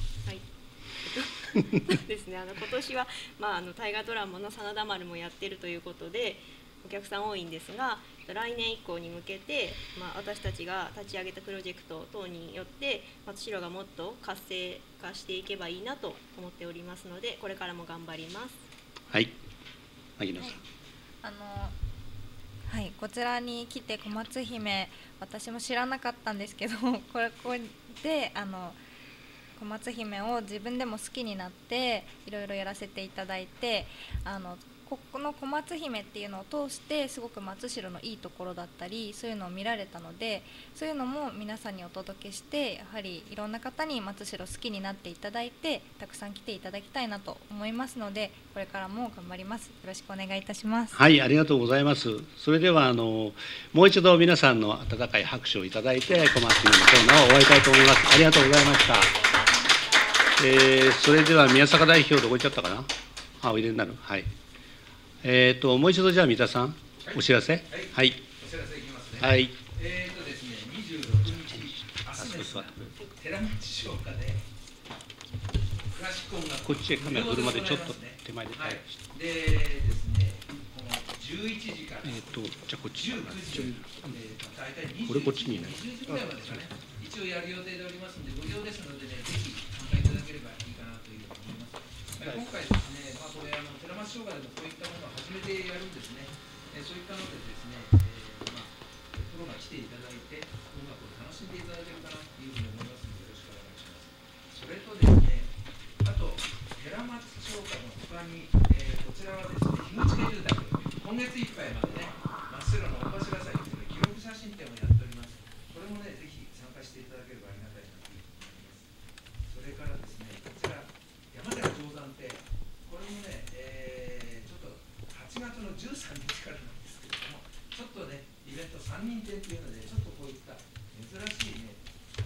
意。はい。ですね。あの今年はまああの大河ドラマの真田丸もやってるということでお客さん多いんですが、来年以降に向けて、まあ、私たちが立ち上げたプロジェクト等によって松代がもっと活性化していけばいいなと思っておりますので、これからも頑張ります。 はい、牧野さん。 はい、あのはい、こちらに来て小松姫、私も知らなかったんですけど、これこれであの小松姫を自分でも好きになっていろいろやらせていただいて、あのここの小松姫っていうのを通してすごく松代のいいところだったりそういうのを見られたので、そういうのも皆さんにお届けして、やはりいろんな方に松代好きになっていただいてたくさん来ていただきたいなと思いますので、これからも頑張ります。よろしくお願いいたします。 はい、ありがとうございます。それではあのもう一度皆さんの温かい拍手をいただいて小松姫のコーナーを終わりたいと思います。ありがとうございました。えー、それでは宮坂代表どこ行っちゃったかな。あ、おいでになる。はい。えっともう一度じゃあ三田さん、お知らせ。はい。 お知らせいきますね。 はい。 えっとですね、にじゅうろくにち、明日ですが、寺町商家でクラシック音楽。 こっちへカメラ振るまでちょっと手前で。 はい。でですね、このじゅういちじから。 えっとじゃあこっち。 じゅうくじ、えー、大体にじゅうこれこっちにね。 にじゅうじぐらいまでですかね。一応やる予定でおりますので、無料ですのでね、ぜひ参加いただければいいかなというふうに思います。今回ですね、まあ、これあの寺町商家でもこういったものを初めてやるんですね。えそういったのでですね、えーまあ、プロが来ていただいて音楽を楽しんでいただけるかなというふうに思いますので、よろしくお願いします。それとですね、あと寺町商家の他に、えー、こちらはですね、樋口家住宅、今月いっぱいまでね、真っ白の大柱祭という記録写真展をやっております。これもね、ぜひ参加していただければありがたいなというふうに思います。それからですね、こちら山寺定山亭、これもね、えー、ちょっとはちがつのじゅうさんにちからなんですけれども、ちょっとね、イベントさんにん展というので、ちょっとこういった珍しいね、あ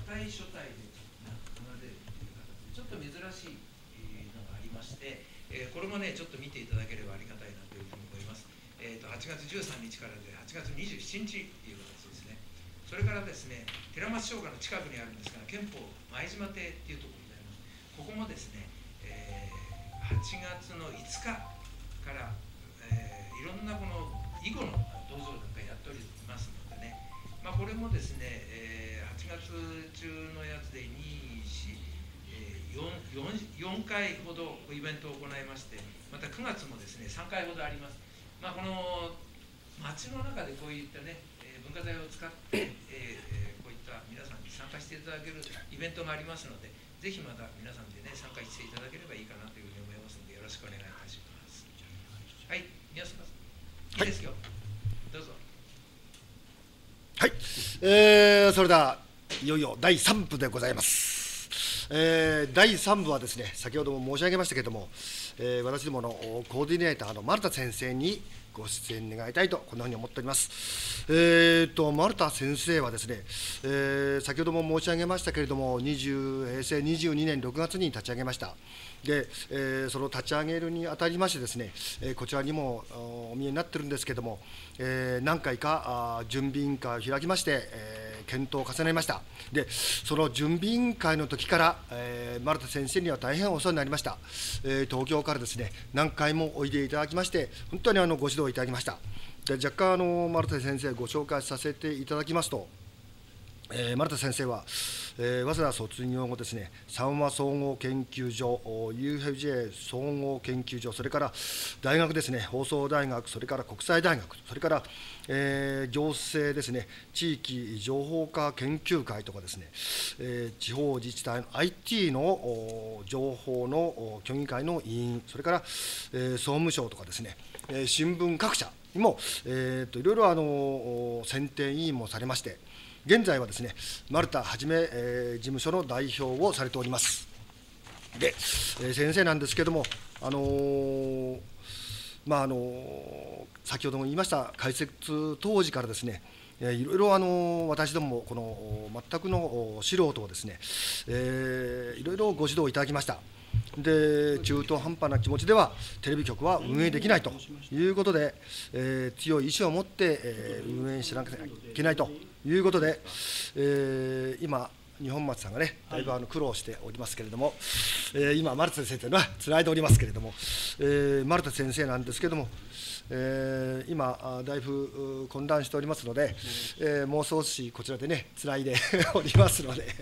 体書体で奏でるという形でちょっと珍しいのがありまして、えー、これもねちょっと見ていただければありがたいなというふうに思います。えー、とはちがつじゅうさんにちからではちがつにじゅうしちにちという形ですね。それからですね、寺町商家の近くにあるんですが、憲法前島邸っていうところになります。ここもですね、えー、はちがつのいつかから、えー、いろんなこの囲碁の銅像なんかやっておりますのでね、まあ、これもですね、えー、はちがつ中のやつでに、よんかいほどイベントを行いまして、またくがつもですねさんかいほどあります。まあ、この町の中でこういったね、えー、文化財を使って、えー、こういった皆さんに参加していただけるイベントがありますので、ぜひまた皆さんでね参加していただければいいかなというふうに思いますので、よろしくお願いいたします。はい、宮下さん、いいですよ。どうぞ。 はい、えー、それではいよいよだいさんぶでございます。えー、だいさんぶはですね、先ほども申し上げましたけれども、えー、私どものコーディネーターの丸田先生にご出演願いたいと、こんなふうに思っております。えーと、丸田先生はですね、えー、先ほども申し上げましたけれども、にじゅうへいせいにじゅうにねんろくがつに立ち上げました。で、えー、その立ち上げるにあたりましてですね、えー、こちらにもお見えになってるんですけれども、えー、何回かあ準備委員会を開きまして、えー、検討を重ねました。で、その準備委員会の時から、えー、丸田先生には大変お世話になりました。えー、東京からですね、何回もおいでいただきまして、本当にあのご指導いただきました。で、若干あの丸田先生ご紹介させていただきますと、えー、丸田先生は、えー、早稲田卒業後ですね、三和総合研究所、ユーエフジェー 総合研究所、それから大学ですね、放送大学、それから国際大学、それから、えー、行政ですね、地域情報化研究会とかですね、えー、地方自治体の アイティー の情報の協議会の委員、それから、えー、総務省とかですね、えー、新聞各社にも、えー、といろいろあの選定委員もされまして、現在はですね、丸田はじめ、えー、事務所の代表をされております。で、えー、先生なんですけれども、あのーまああのー、先ほども言いました開設当時からですね、えー、いろいろ、あのー、私どもこの全くの素人をですね、えー、いろいろご指導いただきました。で、中途半端な気持ちではテレビ局は運営できないということで、えー、強い意志を持って、えー、運営しなきゃいけないということで、えー、今、二本松さんがね、だいぶあの苦労しておりますけれども、えー、今、丸田先生というのはつないでおりますけれども、えー、丸田先生なんですけれども、えー、今、だいぶ混乱しておりますので、えー、もう少しこちらでね、つないでおりますので。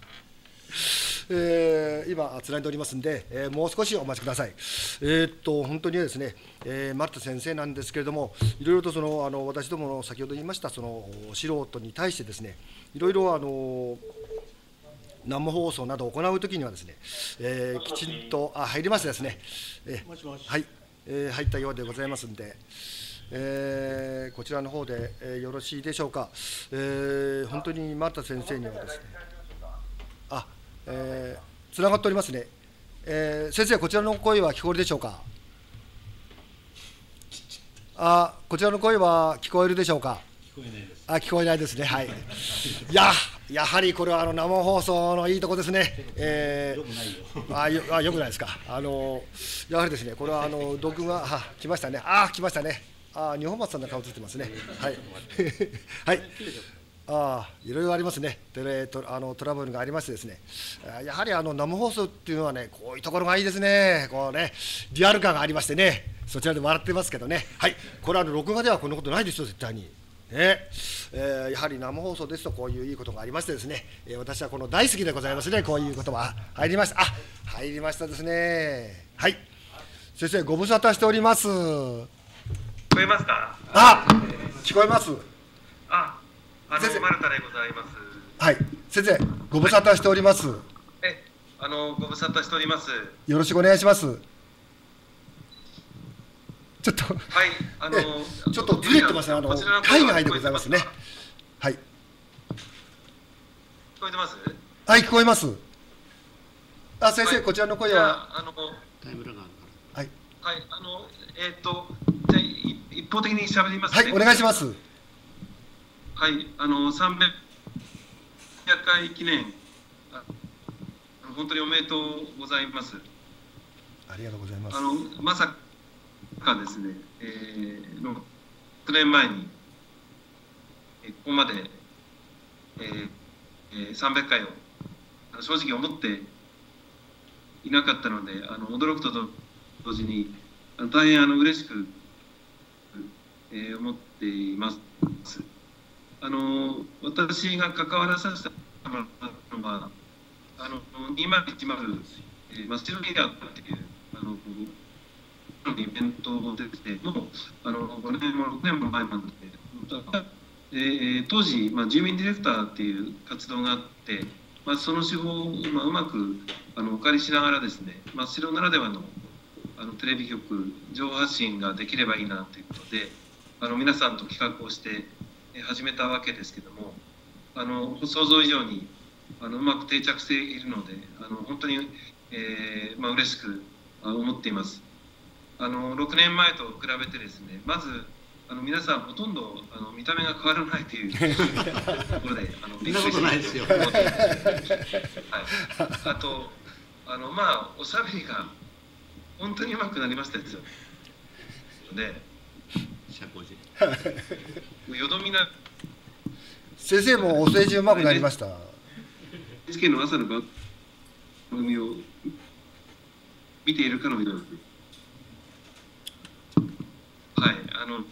えー、今、つないでおりますんで、えー、もう少しお待ちください。えー、っと本当にですね、えー、丸田先生なんですけれども、いろいろとそのあの私どもの先ほど言いましたその素人に対してですね、いろいろあの生放送などを行うときにはですね、えー、きちんとあ入りましたですね、えー、はい、えー、入ったようでございますんで。えー、こちらの方で、えー、よろしいでしょうか。えー、本当に丸田先生にはですね、あえー、つながっておりますね、えー、先生、こちらの声は聞こえるでしょうか。あ、こちらの声は聞こえるでしょうか。 聞こえないです。 あ、聞こえないですね。はい。いや、やはりこれはあの生放送のいいとこですね。えー、よくないよ。あ、よ、あ、よくないですか。あの、やはりですね、これはあの録画、あ、来ましたね。あ、来ましたね。あ、二本松さんの顔映ってますね。はい。はい。ああ、いろいろありますね、テレトあのトラブルがありましてですね、やはりあの生放送っていうのはね、こういうところがいいですね、こうね、リアル感がありましてね、そちらで笑ってますけどね、はい、これは録画ではこんなことないですよ、絶対に。ねえー、やはり生放送ですと、こういういいことがありましてですね、えー、私はこの大好きでございますね、こういうことは。入りました、あ、入りましたですね、はい、先生、ご無沙汰しております。聞こえますか。 あ、聞こえます。 あ、あの丸田でございます。 はい、先生、ご無沙汰しております。 え、あのご無沙汰しております。 よろしくお願いします。ちょっと、 はい、あのちょっとずれてますね。あの海外でございますね。はい。聞こえてます？ はい、聞こえます。あ、先生、はい、こちらの声は。 あのタイムラグはい。はい、あのえっ、ー、とじゃ一方的に喋りますね。 はい、お願いします。 はい、あの三百ひゃっかい記念、本当におめでとうございます。 ありがとうございます。 あのまさかですね、えー、ろくねんまえに、えここまで、えーえー、さんびゃっかいを正直思っていなかったので、あの驚くと同時にあの大変あの嬉しく、えー、思っています。あの私が関わらさせてもらったのはあのにまるいちまる、えー、マスチロリアっていうあのイベントでですね、もうあのごねんもろくねんも前なんで、えー、当時、まあ、住民ディレクターっていう活動があって、まあ、その手法を、まあ、うまくあのお借りしながらですね、真っ白ならではのあのテレビ局情報発信ができればいいなということで、あの皆さんと企画をして始めたわけですけども、あの想像以上にあのうまく定着しているので、あの本当に、えーまあ、嬉しく思っています。あのろくねんまえと比べてですね、まずあの皆さんほとんどあの見た目が変わらないというところで、あのそんなことないですよ。 はい、あとあのまあおしゃべりが本当にうまくなりましたですよ。で、 社交辞令。 よどみな。 先生もお世辞うまくなりました。エヌエイチケー の朝の番組を見ているかのようです。はい、あの、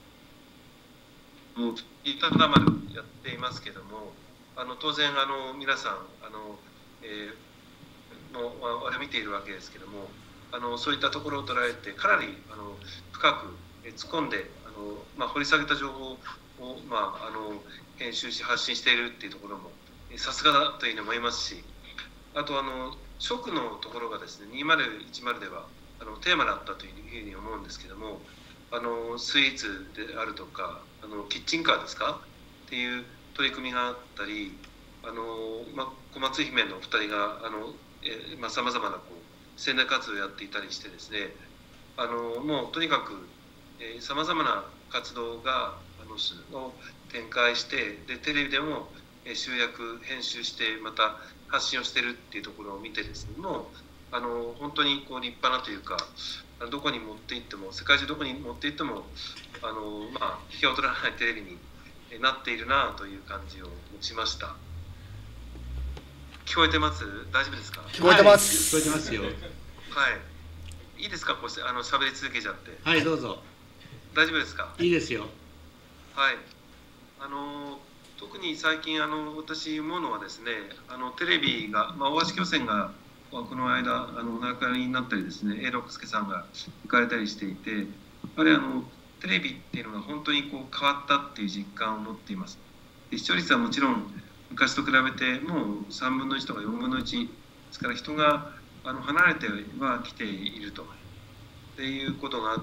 もう、いただまるやっていますけども、あの当然、あの皆さん、あの、えー、のあれを見ているわけですけども、あのそういったところを捉えて、かなりあの深くえ突っ込んで、あのまあ、掘り下げた情報を、まあ、あの編集し、発信しているっていうところも、さすがだというふうに思いますし、あと、あの食のところがですね、にまるいちまるではあのテーマだったというふうに思うんですけども、あのスイーツであるとか、あのキッチンカーですかっていう取り組みがあったり、あの、まあ、小松姫のお二人があの、えーまあ、さまざまなこう宣伝活動をやっていたりしてですね、あのもうとにかくさまざまな活動があのを展開して、でテレビでも集約編集してまた発信をしてるっていうところを見てですね、もうあの本当にこう立派なというか、どこに持っていっても、世界中どこに持っていってもあの、まあ、引けを取らないテレビになっているなという感じを持ちました。聞こえてます？大丈夫ですか？ 聞こえてます。 はい、聞こえてますよ。 はい。いいですか？こうしてあの喋り続けちゃって。 はい、どうぞ。 大丈夫ですか？ いいですよ。 はい。あの特に最近あの私思うのはですね、あのテレビが、まあ、大橋巨泉がこの間あのお亡くなりになったりですね、永六輔さんが行かれたりしていて、やっぱりあのテレビっていうのが本当にこう変わったっていう実感を持っています。で視聴率はもちろん昔と比べてもうさんぶんのいちとかよんぶんのいちですから、人があの離れてはきているとっていうことがあって、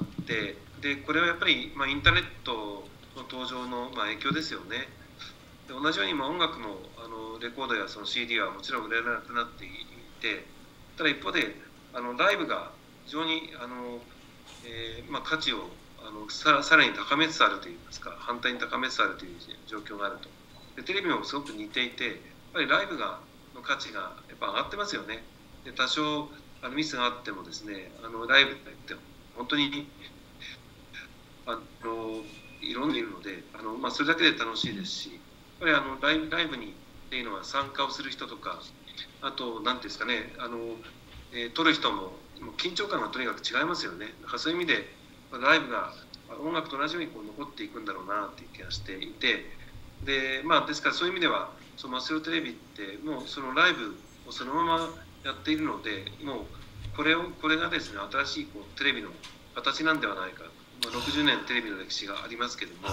でこれはやっぱり、まあ、インターネットの登場の、まあ、影響ですよね。で同じように、まあ、音楽もあのレコードやその シーディー はもちろん売れなくなっていて、ただ一方であのライブが非常にあの、えーまあ、価値をあの さ, さらに高めつつあるといいますか、反対に高めつつあるという状況があると。でテレビもすごく似ていて、やっぱりライブがの価値がやっぱ上がってますよね。で多少あのミスがあってもですね、あのライブって本当にあのいろんないるので、あの、まあ、それだけで楽しいですし、やっぱりあのライブライブにっていうのは参加をする人とか、あと何ていうんですかね、あの、えー、撮る人も緊張感がとにかく違いますよね。だからそういう意味でライブが音楽と同じようにこう残っていくんだろうなっていう気がしていて、で、まあ、ですからそういう意味ではそのマスロテレビってもうそのライブをそのままやっているので、もうこれをこれがですね新しいこうテレビの形なんではないか、まあ、ろくじゅうねんテレビの歴史がありますけども、はい、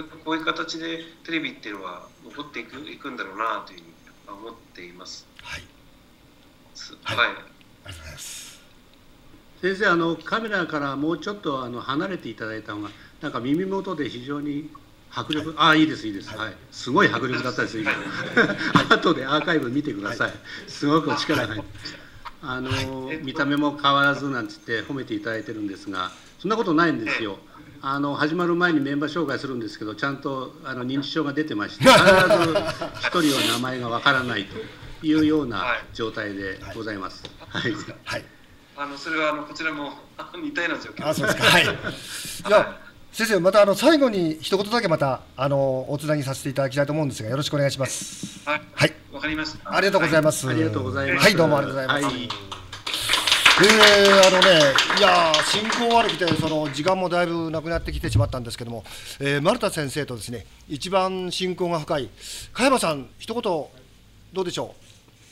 こういう形でテレビっていうのは残っていくいくんだろうなというふうに思っています。はい。はい。はい、ありがとうございます。 先生、あのカメラからもうちょっとあの離れていただいた方が、なんか耳元で非常に迫力、はい、ああいいですいいです、はい、はい、すごい迫力だったです今。後でアーカイブ見てください。はい、すごく力が入って、あの、はい、見た目も変わらずなんて言って褒めていただいてるんですが、 そんなことないんですよ。あの始まる前にメンバー紹介するんですけど、ちゃんとあの認知症が出てまして、必ず一人は名前がわからないというような状態でございます。はい。 はい。あのそれはあのこちらも似たような状況。 あ、そうですか。はい。じゃあ先生、またあの最後に一言だけまたあのおつなぎさせていただきたいと思うんですが、よろしくお願いします。 はい。 はい。 わかりました。 ありがとうございます。 ありがとうございます。 はい、どうもありがとうございます。はい、えー、あのね、いや進行悪くてその時間もだいぶなくなってきてしまったんですけども、えー、丸田先生とですね一番親交が深い加山さん、一言どうでしょ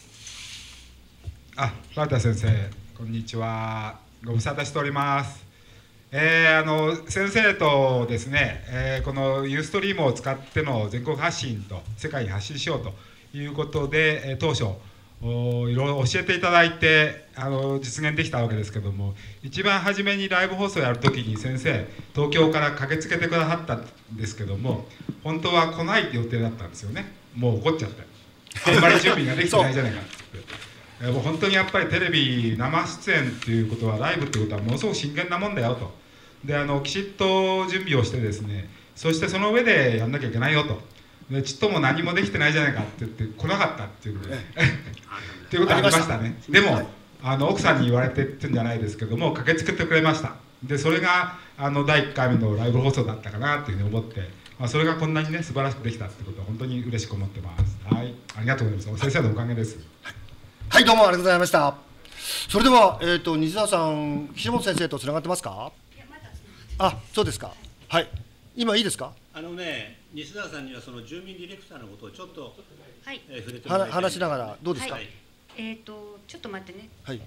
う。あ、丸田先生、こんにちは。ご無沙汰しております。えー、あの先生とですね、えー、このユーストリームを使っての全国発信と世界に発信しようということで、えー、当初いろいろ教えていただいてあの実現できたわけですけども、一番初めにライブ放送をやるときに先生東京から駆けつけてくださったんですけども、本当は来ないって予定だったんですよね。もう怒っちゃってあんまり準備ができてないじゃないかってえー、もう本当にやっぱりテレビ生出演っていうことは、ライブっていうことはものすごく真剣なもんだよと。であのきちっと準備をしてですね、そしてその上でやんなきゃいけないよと。でちっとも何もできてないじゃないかって言って来なかったっていうのでっていうことがありましたね。でもあの奥さんに言われてってんじゃないですけども、駆けつけてくれました。でそれがあのだいいっかいめのライブ放送だったかなっていうふうに思って、まあ、それがこんなにね素晴らしくできたってことは本当に嬉しく思ってます。はい、ありがとうございます。先生のおかげです。 はい、どうもありがとうございました。それでは、えーと、西澤さん、岸本先生とつながってますか。あ、そうですか。はい、今いいですか。 あのね、西澤さんにはその住民ディレクターのことをちょっと、 はい、 えー、触れてもらいたい。 話しながらどうですか。 はい、えっ、ー、とちょっと待ってね。 はい。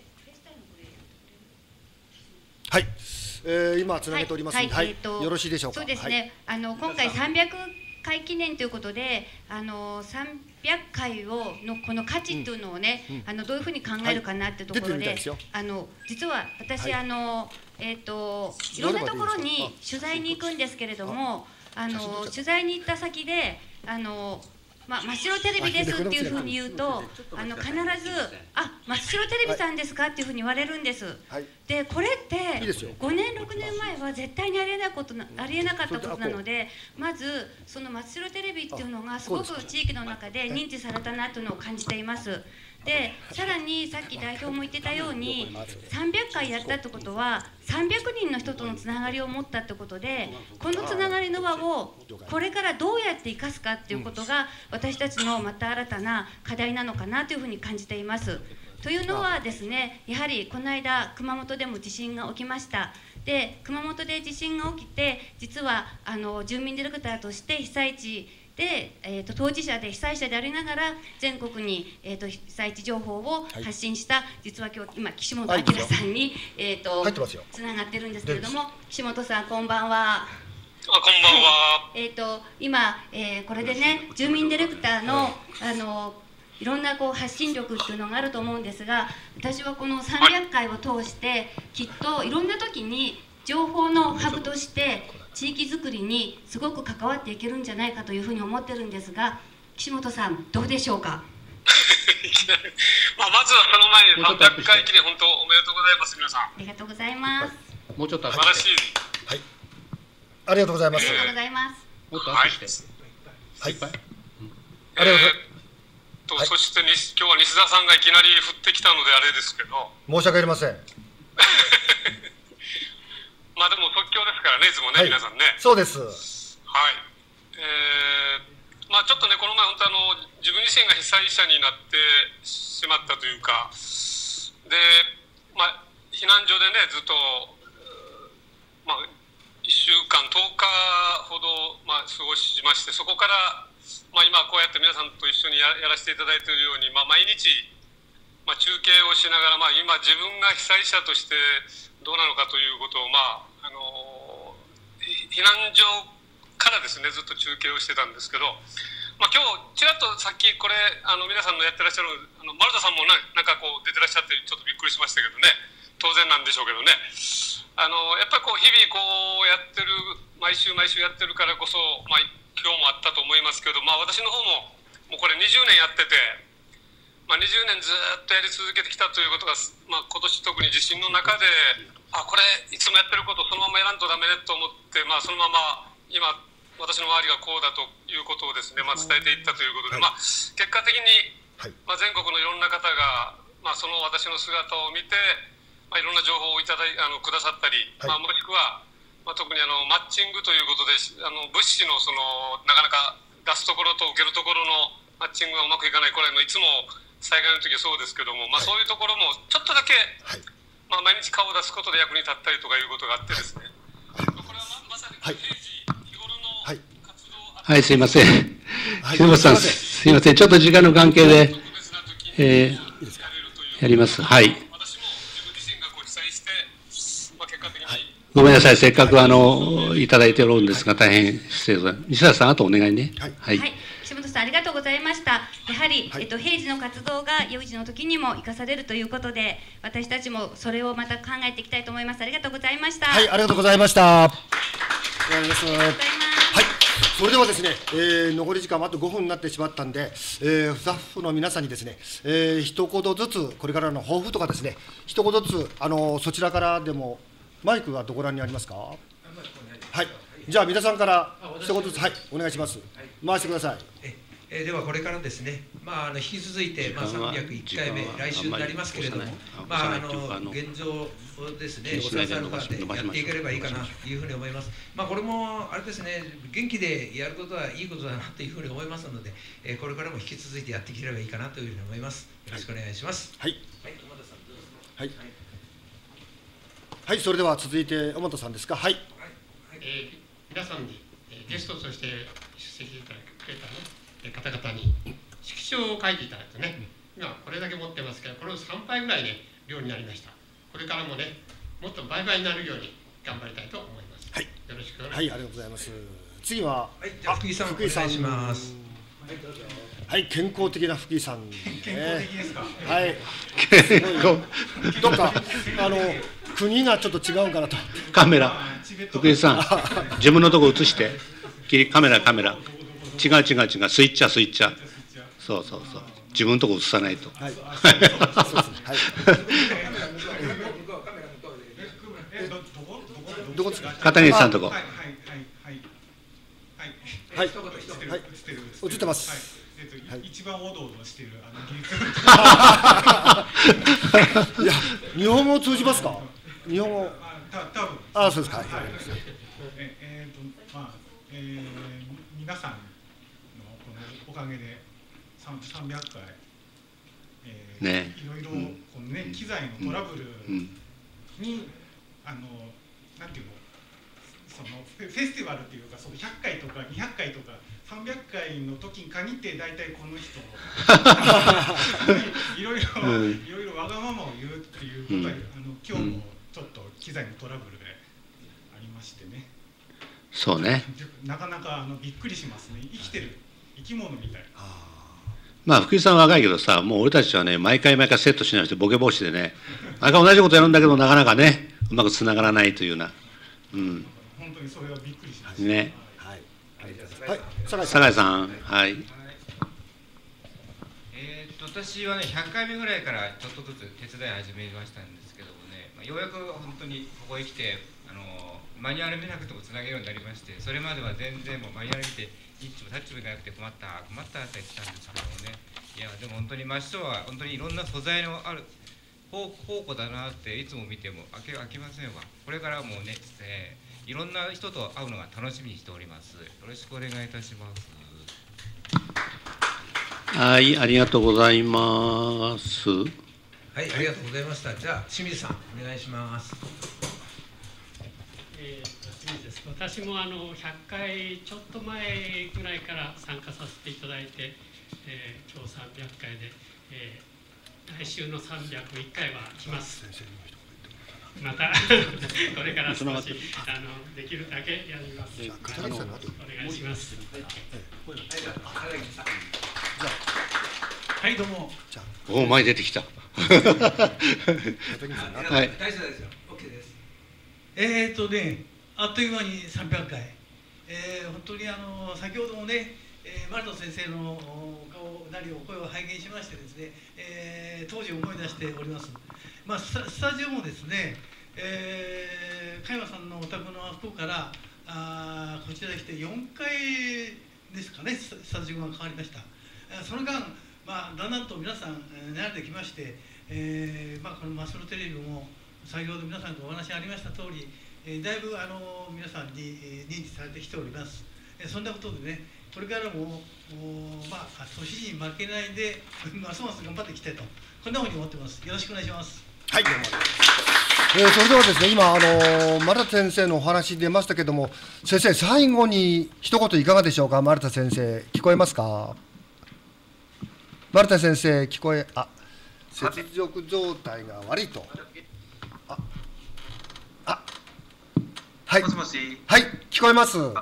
はい、えー、今つなげておりますので、はい、はい、えーと、よろしいでしょうか。 そうですね。はい、あの今回さんびゃくかい記念ということで、あのさんびゃっかいをのこの価値というのをね、うんうん、あのどういうふうに考えるかなっていうところで、はい、あの実は私、はい、あのえっ、ー、といろんなところに取材に行くんですけれども、あの取材に行った先であの。まあ、真っ白テレビですっていうふうに言うと、あの必ず「あ、真っ白テレビさんですか?」っていうふうに言われるんです。はい、でこれってごねんろくねんまえは絶対にありえないことなありえなかったことなので、まずその真っ白テレビっていうのがすごく地域の中で認知されたなというのを感じています。でさらにさっき代表も言ってたようにさんびゃっかいやったってことはさんびゃくにんの人とのつながりを持ったってことで、このつながりの輪をこれからどうやって生かすかっていうことが私たちのまた新たな課題なのかなというふうに感じています。というのはですね、やはりこの間熊本でも地震が起きました。で熊本で地震が起きて、実はあの住民ディレクターとして被災地で、えー、と当事者で被災者でありながら全国に、えー、と被災地情報を発信した、はい、実は今日今岸本明さんに、えー、とつながってるんですけれども、岸本さんこんばんは。 あ、こんばんは。 えー、と今、えー、これでね住民ディレクターの、あのいろんなこう発信力っていうのがあると思うんですが、私はこのさんびゃっかいを通してきっといろんな時に情報のハブとして地域づくりにすごく関わっていけるんじゃないかというふうに思ってるんですが、岸本さんどうでしょうか。 まあまずはその前にさんびゃっかい記念本当おめでとうございます。皆さんありがとうございます。 もうちょっと素晴らしい。 はい、ありがとうございます。 ありがとうございます。 もっとアップして。 はい、はい、 ありがとうございます。と、はい、そして今日は西田さんがいきなり降ってきたのであれですけど、 申し訳ありません。 まあでも即興ですからね、いつもね、はい、皆さんね。 そうです。 はい。えー、まあちょっとね、この前本当あの自分自身が被災者になってしまったというか、で、まあ避難所でねずっとまあいっしゅうかんとおかほどまあ過ごしまして、そこからまあ今こうやって皆さんと一緒に や, やらせていただいているように、まあ毎日まあ中継をしながら、まあ今自分が被災者としてどうなのかということを、まああの避難所からですねずっと中継をしてたんですけど、まあ、今日ちらっとさっきこれあの皆さんのやってらっしゃるあの丸田さんも な, なんかこう出てらっしゃってちょっとびっくりしましたけどね、当然なんでしょうけどね、あのやっぱりこう日々こうやってる毎週毎週やってるからこそ、まあ、今日もあったと思いますけど、まあ、私の方ももうこれにじゅうねんやってて、まあ、にじゅうねんずっとやり続けてきたということが、まあ、今年特に地震の中であこれいつもやってることをそのままやらんとダメねと思って、まあ、そのまま今私の周りがこうだということをですね、まあ、伝えていったということで、はい、まあ、結果的に、はい、まあ、全国のいろんな方が、まあ、その私の姿を見て、まあ、いろんな情報をいただいあのくださったり、はい、まあ、もしくは、まあ、特にあのマッチングということであの物資のそのなかなか出すところと受けるところのマッチングがうまくいかない、これもいつも災害の時はそうですけども、まあ、そういうところもちょっとだけ、はい、まあ、毎日顔を出すことで役に立ったりとかいうことがあってですね、はい、これは ま, まさに平時、日頃の活動を、はい、 はい、すいません、木本さん、すいません、ちょっと時間の関係で、えー、やります。はい。ごめんなさい、せっかくあのいただいておるんですが、大変失礼です。西田さん、あとお願いね。はい。はい、 岸本さん、ありがとうございました。やはり、はい、えっと、平時の活動が有事の時にも生かされるということで、私たちもそれをまた考えていきたいと思います。ありがとうございました。 はい、ありがとうございました。ありがとうございます。はい、それではですね、えー、残り時間あとごふんになってしまったんで、えー、スタッフの皆さんにですね、えー、一言ずつこれからの抱負とかですね、一言ずつあのそちらからでもマイクはどこらにありますか。はい。じゃあ皆さんから一言ずつ、はい、お願いします。回してください。 ええー、ではこれからですね、まあ、あの引き続いて、まあ、さんびゃくいっかいめ、来週になりますけれども、まあ、あの現状をですね、ご参加の方でやっていければいいかなというふうに思います。まあ、これもあれですね、元気でやることはいいことだなというふうに思いますので、えー、これからも引き続いてやっていければいいかなというふうに思います。よろしくお願いします。 はい。はい、小俣さんどうぞ。はい。はい、それでは続いて小俣さんですか。はい。はい、 えー、皆さんに、えー、ゲストとして出席いただくれたね、方々に色紙を書いていただいてね、今これだけ持ってますけど、これのさんばいぐらいね、量になりました。これからもね、もっと倍々になるように頑張りたいと思います。はい、よろしくお願いします。はい、ありがとうございます。次は、はい、じゃあ福井さん、福井さんお願いします。はい、どうぞ。はい、健康的な福井さん、ね。健康的ですか。はい。健康。どっかあの国がちょっと違うかなと。 カメラ。福井さん、自分のとこ映して。カメラカメラ。違う違う違う、スイッチャースイッチャー。そうそうそう。自分のとこ映さないと。はい。片桐さんのとこ。はい。 はい。映ってます。 一番おどおどしてるあの技術。いや、日本語通じますか。日本語。あ、そうですか。 えっと、まあ、えー、皆さんのこのおかげでさんびゃっかい、えーね、いろいろこのね、機材のトラブルに、あの、なんていうの、そのフェスティバルっていうか、そのひゃっかいとかにひゃっかいとかさんびゃっかいの時に限って大体この人いろいろいろいろわがままを言うっていうことは、あの今日もちょっと機材のトラブルでありましてね。 そうね。 なかなかあのびっくりしますね。生きてる生き物みたい。 まあ福井さんは若いけどさ、もう俺たちはね、毎回毎回セットしないとボケ防止でね、毎回同じことやるんだけどなかなかね、うまくつながらないというような。うん。 本当にそれはびっくりしました。 ね。 はい。 はい、酒井さん、はい。 えっと私はね、ひゃっかいめぐらいからちょっとずつ手伝い始めましたんですけどもね、まあ、ようやく本当にここへ来て、あのマニュアル見なくてもつなげるようになりまして、それまでは全然もうマニュアル見て、ニッチもタッチもなくて困った困ったって言ってたんですけどもね、いやでも本当に真人は本当にいろんな素材のある宝庫だなっていつも見ても飽き飽きませんわ。これからもね、えー、いろんな人と会うのが楽しみにしております。よろしくお願いいたします。 はい、ありがとうございます。 はい、ありがとうございました。じゃあ清水さんお願いします。 えー、清水です。私もあのひゃっかいちょっと前ぐらいから参加させていただいて、えー、今日さんびゃっかいで、えー、来週のさんびゃくいっかいは来ます。またこれから少しあのできるだけやります。あのお願いします。 はい、どうも。 おお、前出てきた。はい。 大丈夫ですよ。OK です。えっとね、あっという間にさんびゃっかい。えー、本当にあの先ほどもね、えー、丸田先生の顔なりお声を拝見しましてですね、えー、当時思い出しております。まあスタ、スタジオもですね、 えー、加山さんのお宅のあそこからあこちらに来てよんかいですかね、スタジオが変わりました。その間、まあ、だんだんと皆さん慣れてきまして、えーまあ、このマスロテレビも先ほど皆さんとお話ありました通り、えー、だいぶあの皆さんに、えー、認知されてきております。えー、そんなことでね、これからも、まあ、年に負けないでますます頑張っていきたいと、こんなふうに思ってます。よろしくお願いします。 はい、どうも。えー、それではですね、今、あの丸田先生のお話出ましたけども、先生、最後に一言いかがでしょうか、丸田先生、聞こえますか。丸田先生、聞こえ、あ、接続状態が悪いと。あ、あ、はい、 もしもし。 はい、聞こえます。 はい、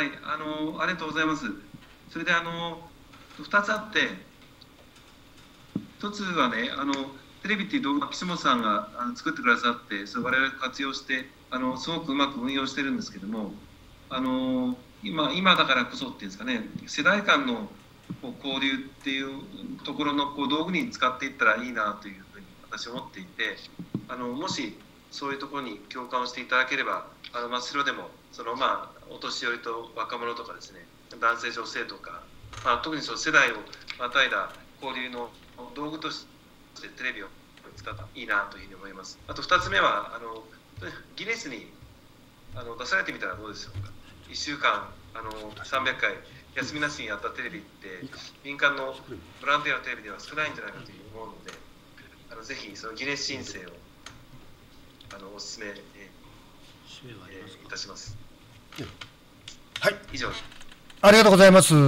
あの、ありがとうございます。それで、あの、二つあって。一つはね、あの。テレビっていう動画、岸本さんがあの作ってくださって、それ我々活用して、あのすごくうまく運用してるんですけども、あの今今だからこそっていうんですかね、世代間のこう交流っていうところのこう道具に使っていったらいいなというふうに私は思っていて、あのもしそういうところに共感をしていただければ、あの真っ白でもその、まあ、お年寄りと若者とかですね、男性女性とか、まあ、特にその世代をまたいだ交流の道具としてテレビを使ったらいいなというふうに思います。あとふたつめはあのギネスにあの出されてみたらどうでしょうか。いっしゅうかんあのさんびゃっかい休みなしにやったテレビって民間のボランティアのテレビでは少ないんじゃないかという思うので、あのぜひそのギネス申請をあのお勧め、えーえー、いたします。 はい、 以上。 ありがとうございます。え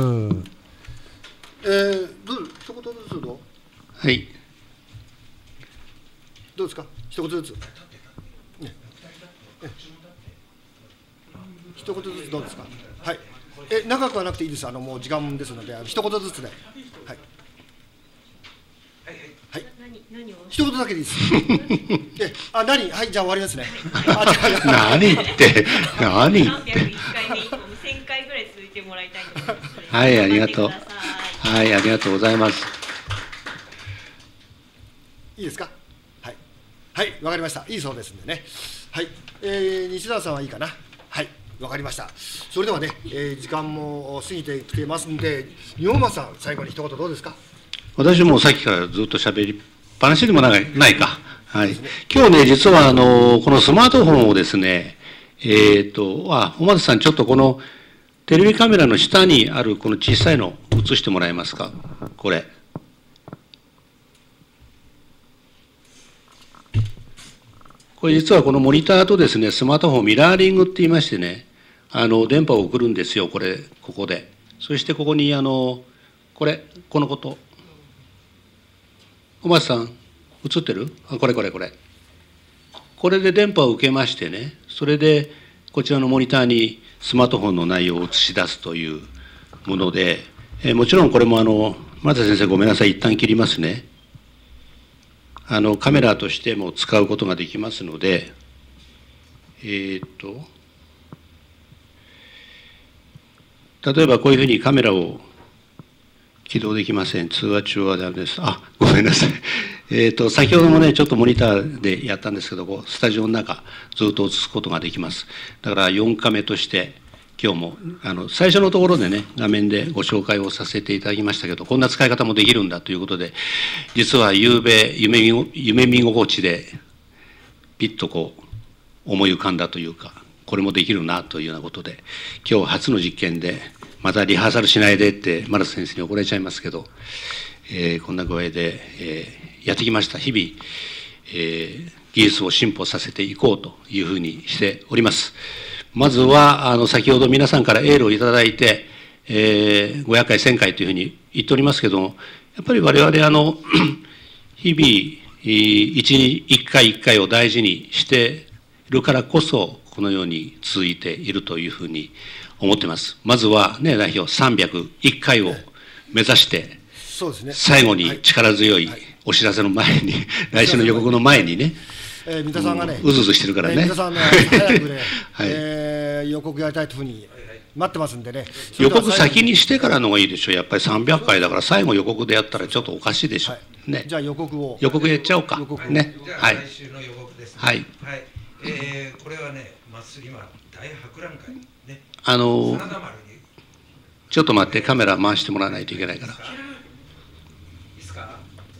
ー、どう一言ずつどう。 はい。 どうですか、一言ずつ。ね、一言ずつどうですか。はい。え、長くはなくていいです。あのもう時間ですので、一言ずつで。はい。はい。一言だけでいいです。え、あ、何、はい、じゃあ終わりですね。 何言って、何言って。 千回ぐらい続いてもらいたいと思います。 はい、ありがとう。はい、ありがとうございます。 いいですか。はい。はい、わかりました。いいそうですんでね。はい。えー、西田さんはいいかな。はい。わかりました。それではね、えー、時間も過ぎてきてますんで、仁王間さん、最後に一言どうですか。 私もさっきからずっと喋りっぱなしでもないないか。はい。今日ね、実はあのこのスマートフォンをですね、えっ、ー、と、あ、おまつさん、ちょっとこのテレビカメラの下にあるこの小さいの映してもらえますか。これ。これ実はこのモニターとですね、スマートフォンミラーリングって言いましてね、あの電波を送るんですよ、これ、ここで。そしてここに、あの、これ、このこと。おまつさん、映ってる？あ、これこれこれ。これで電波を受けましてね、それでこちらのモニターにスマートフォンの内容を映し出すというもので、えー、もちろんこれもあの、丸田先生ごめんなさい、一旦切りますね。あのカメラとしても使うことができますので、えー、っと例えばこういうふうにカメラを起動できません。通話中はダメです。あ、ごめんなさい。えー、っと先ほどもねちょっとモニターでやったんですけど、こうスタジオの中ずっと映すことができます。だからよんカメとして今日もあの最初のところでね画面でご紹介をさせていただきましたけど、こんな使い方もできるんだということで、実は夕べ夢見夢見心地でピッとこう思い浮かんだというか、これもできるなというようなことで、今日初の実験でまたリハーサルしないでって丸田先生に怒られちゃいますけど、えー、こんな具合で、えー、やってきました。日々、えー、技術を進歩させていこうというふうにしております。まずは、あの、先ほど皆さんからエールをいただいて、えー、ごひゃっかい、せんかいというふうに言っておりますけども、やっぱり我々、あの、日々、一日一回一回を大事にしているからこそ、このように続いているというふうに思っています。まずはね、代表さんびゃくいっかいを目指して、 そうですね。 最後に力強いお知らせの前に、来週の予告の前にね、 えー、三田さんがね、 うずうずしてるからね、 三田さんね、早くね、はい、えー、予告やりたいというふうに待ってますんでね、 予告先にしてからのがいいでしょ、やっぱりさんびゃっかいだから、最後予告でやったらちょっとおかしいでしょ、はい、 ね。 じゃあ予告を。 予告やっちゃおうか。ね。はい。 来週の予告ですね。 はい。 はい。えー、これはね、祭り今大博覧会ね。 あのー、ちょっと待って、カメラ回してもらわないといけないから。 いいですか。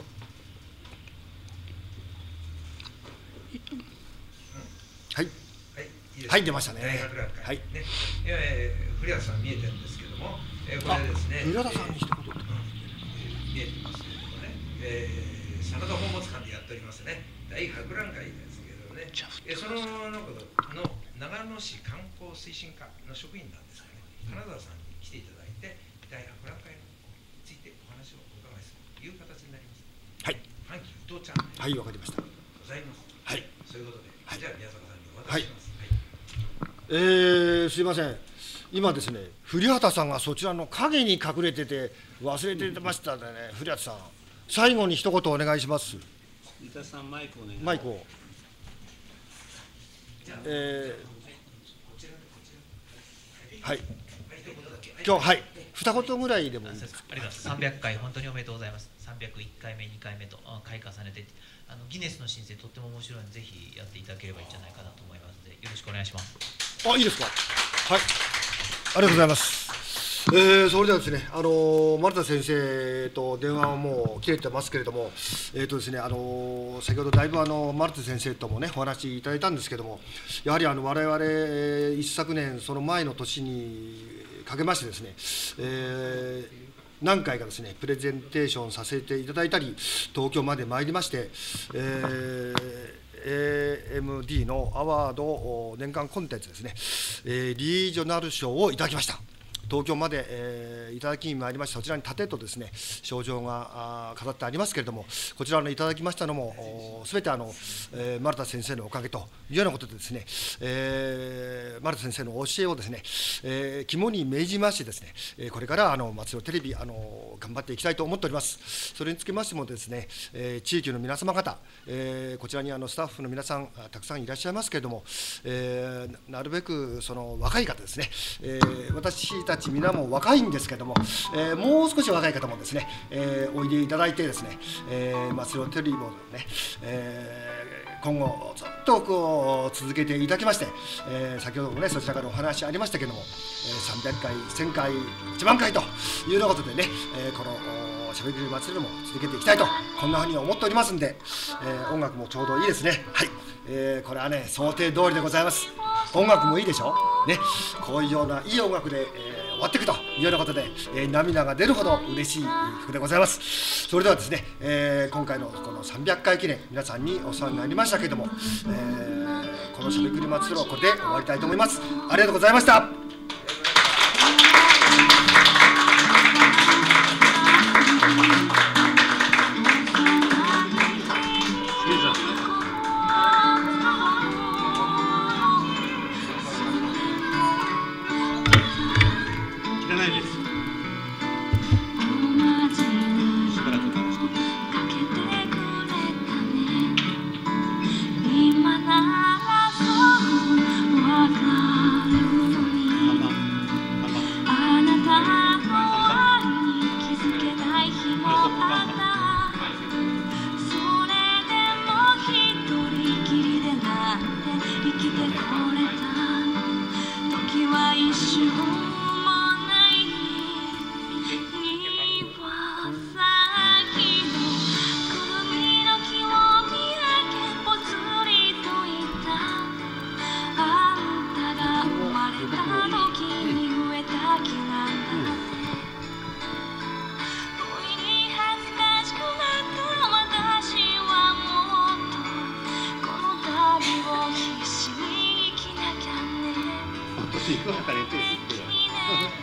はい。はい、出ましたね。 大博覧会。 はい。 ね。えー、古谷さん見えてるんですけども、えー、これですね。 古谷さんに一言。 見えてますけれどもね。えー、真田宝物館でやっておりますね。大博覧会ですけどね。えー、そののことの長野市観光推進課の職員なんですがね。金沢さんに来ていただいて、大博覧会についてお話をお伺いするという形になります。 はい。 阪急伊藤ちゃん。 はい、わかりました。 ございます。 はい。 そういうことで、はい、じゃあ宮坂さんにお渡しします。はい。 えー、すいません。今ですね、古畑さんがそちらの影に隠れてて忘れてましたね。古畑さん、最後に一言お願いします。 三田さん、マイクお願いします。 マイクを。えー、はい。今日はい二言ぐらいでもいいですか。 ありがとうございます。さんびゃっかい本当におめでとうございます。さんびゃくいっかいめ、にかいめと回重ねて、あのギネスの申請とっても面白いのでぜひやっていただければいいんじゃないかなと思いますのでよろしくお願いします。 あ、いいですか。はい。ありがとうございます。えー、それではですね、あのー、丸田先生と電話はもう切れてますけれども、えーとですね、あのー、先ほどだいぶあの丸田先生ともねお話しいただいたんですけども、やはりあの我々一昨年その前の年にかけましてですね、えー、何回かですねプレゼンテーションさせていただいたり、東京まで参りまして、えーエーエムディー のアワード年間コンテンツですね、えー、リージョナル賞をいただきました。東京まで、えー、いただきに参りまして、そちらに盾とですね賞状が飾ってありますけれども、こちらのいただきましたのもすべてあの、えー、丸田先生のおかげというようなことでですね、えー、丸田先生の教えをですね、えー、肝に銘じましてですね、えー、これからあの松尾テレビあの頑張っていきたいと思っております。それにつきましてもですね、えー、地域の皆様方、えー、こちらにあのスタッフの皆さんたくさんいらっしゃいますけれども、えー、なるべくその若い方ですね、えー、私たち皆も若いんですけども、えー、もう少し若い方もですね、えー、おいでいただいてですね、えー、松尾テレビもね、えー、今後ずっとこう続けていただきまして、えー、先ほどもねそちらからお話ありましたけども、えー、さんびゃっかい、せんかい、いちまんかいというようなことでね、えー、このしゃべくり祭りも続けていきたいとこんなふうに思っておりますんで、えー、音楽もちょうどいいですね。はい、えー、これはね想定通りでございます。音楽もいいでしょね、こういうようないい音楽で、えー、終わっていくというようなことで、えー、涙が出るほど嬉しい曲でございます。それではですね、えー、今回のこのさんびゃっかい記念皆さんにお世話になりましたけれども、えー、このしゃべくり祭りはこれで終わりたいと思います。ありがとうございました。行くわから言ってる。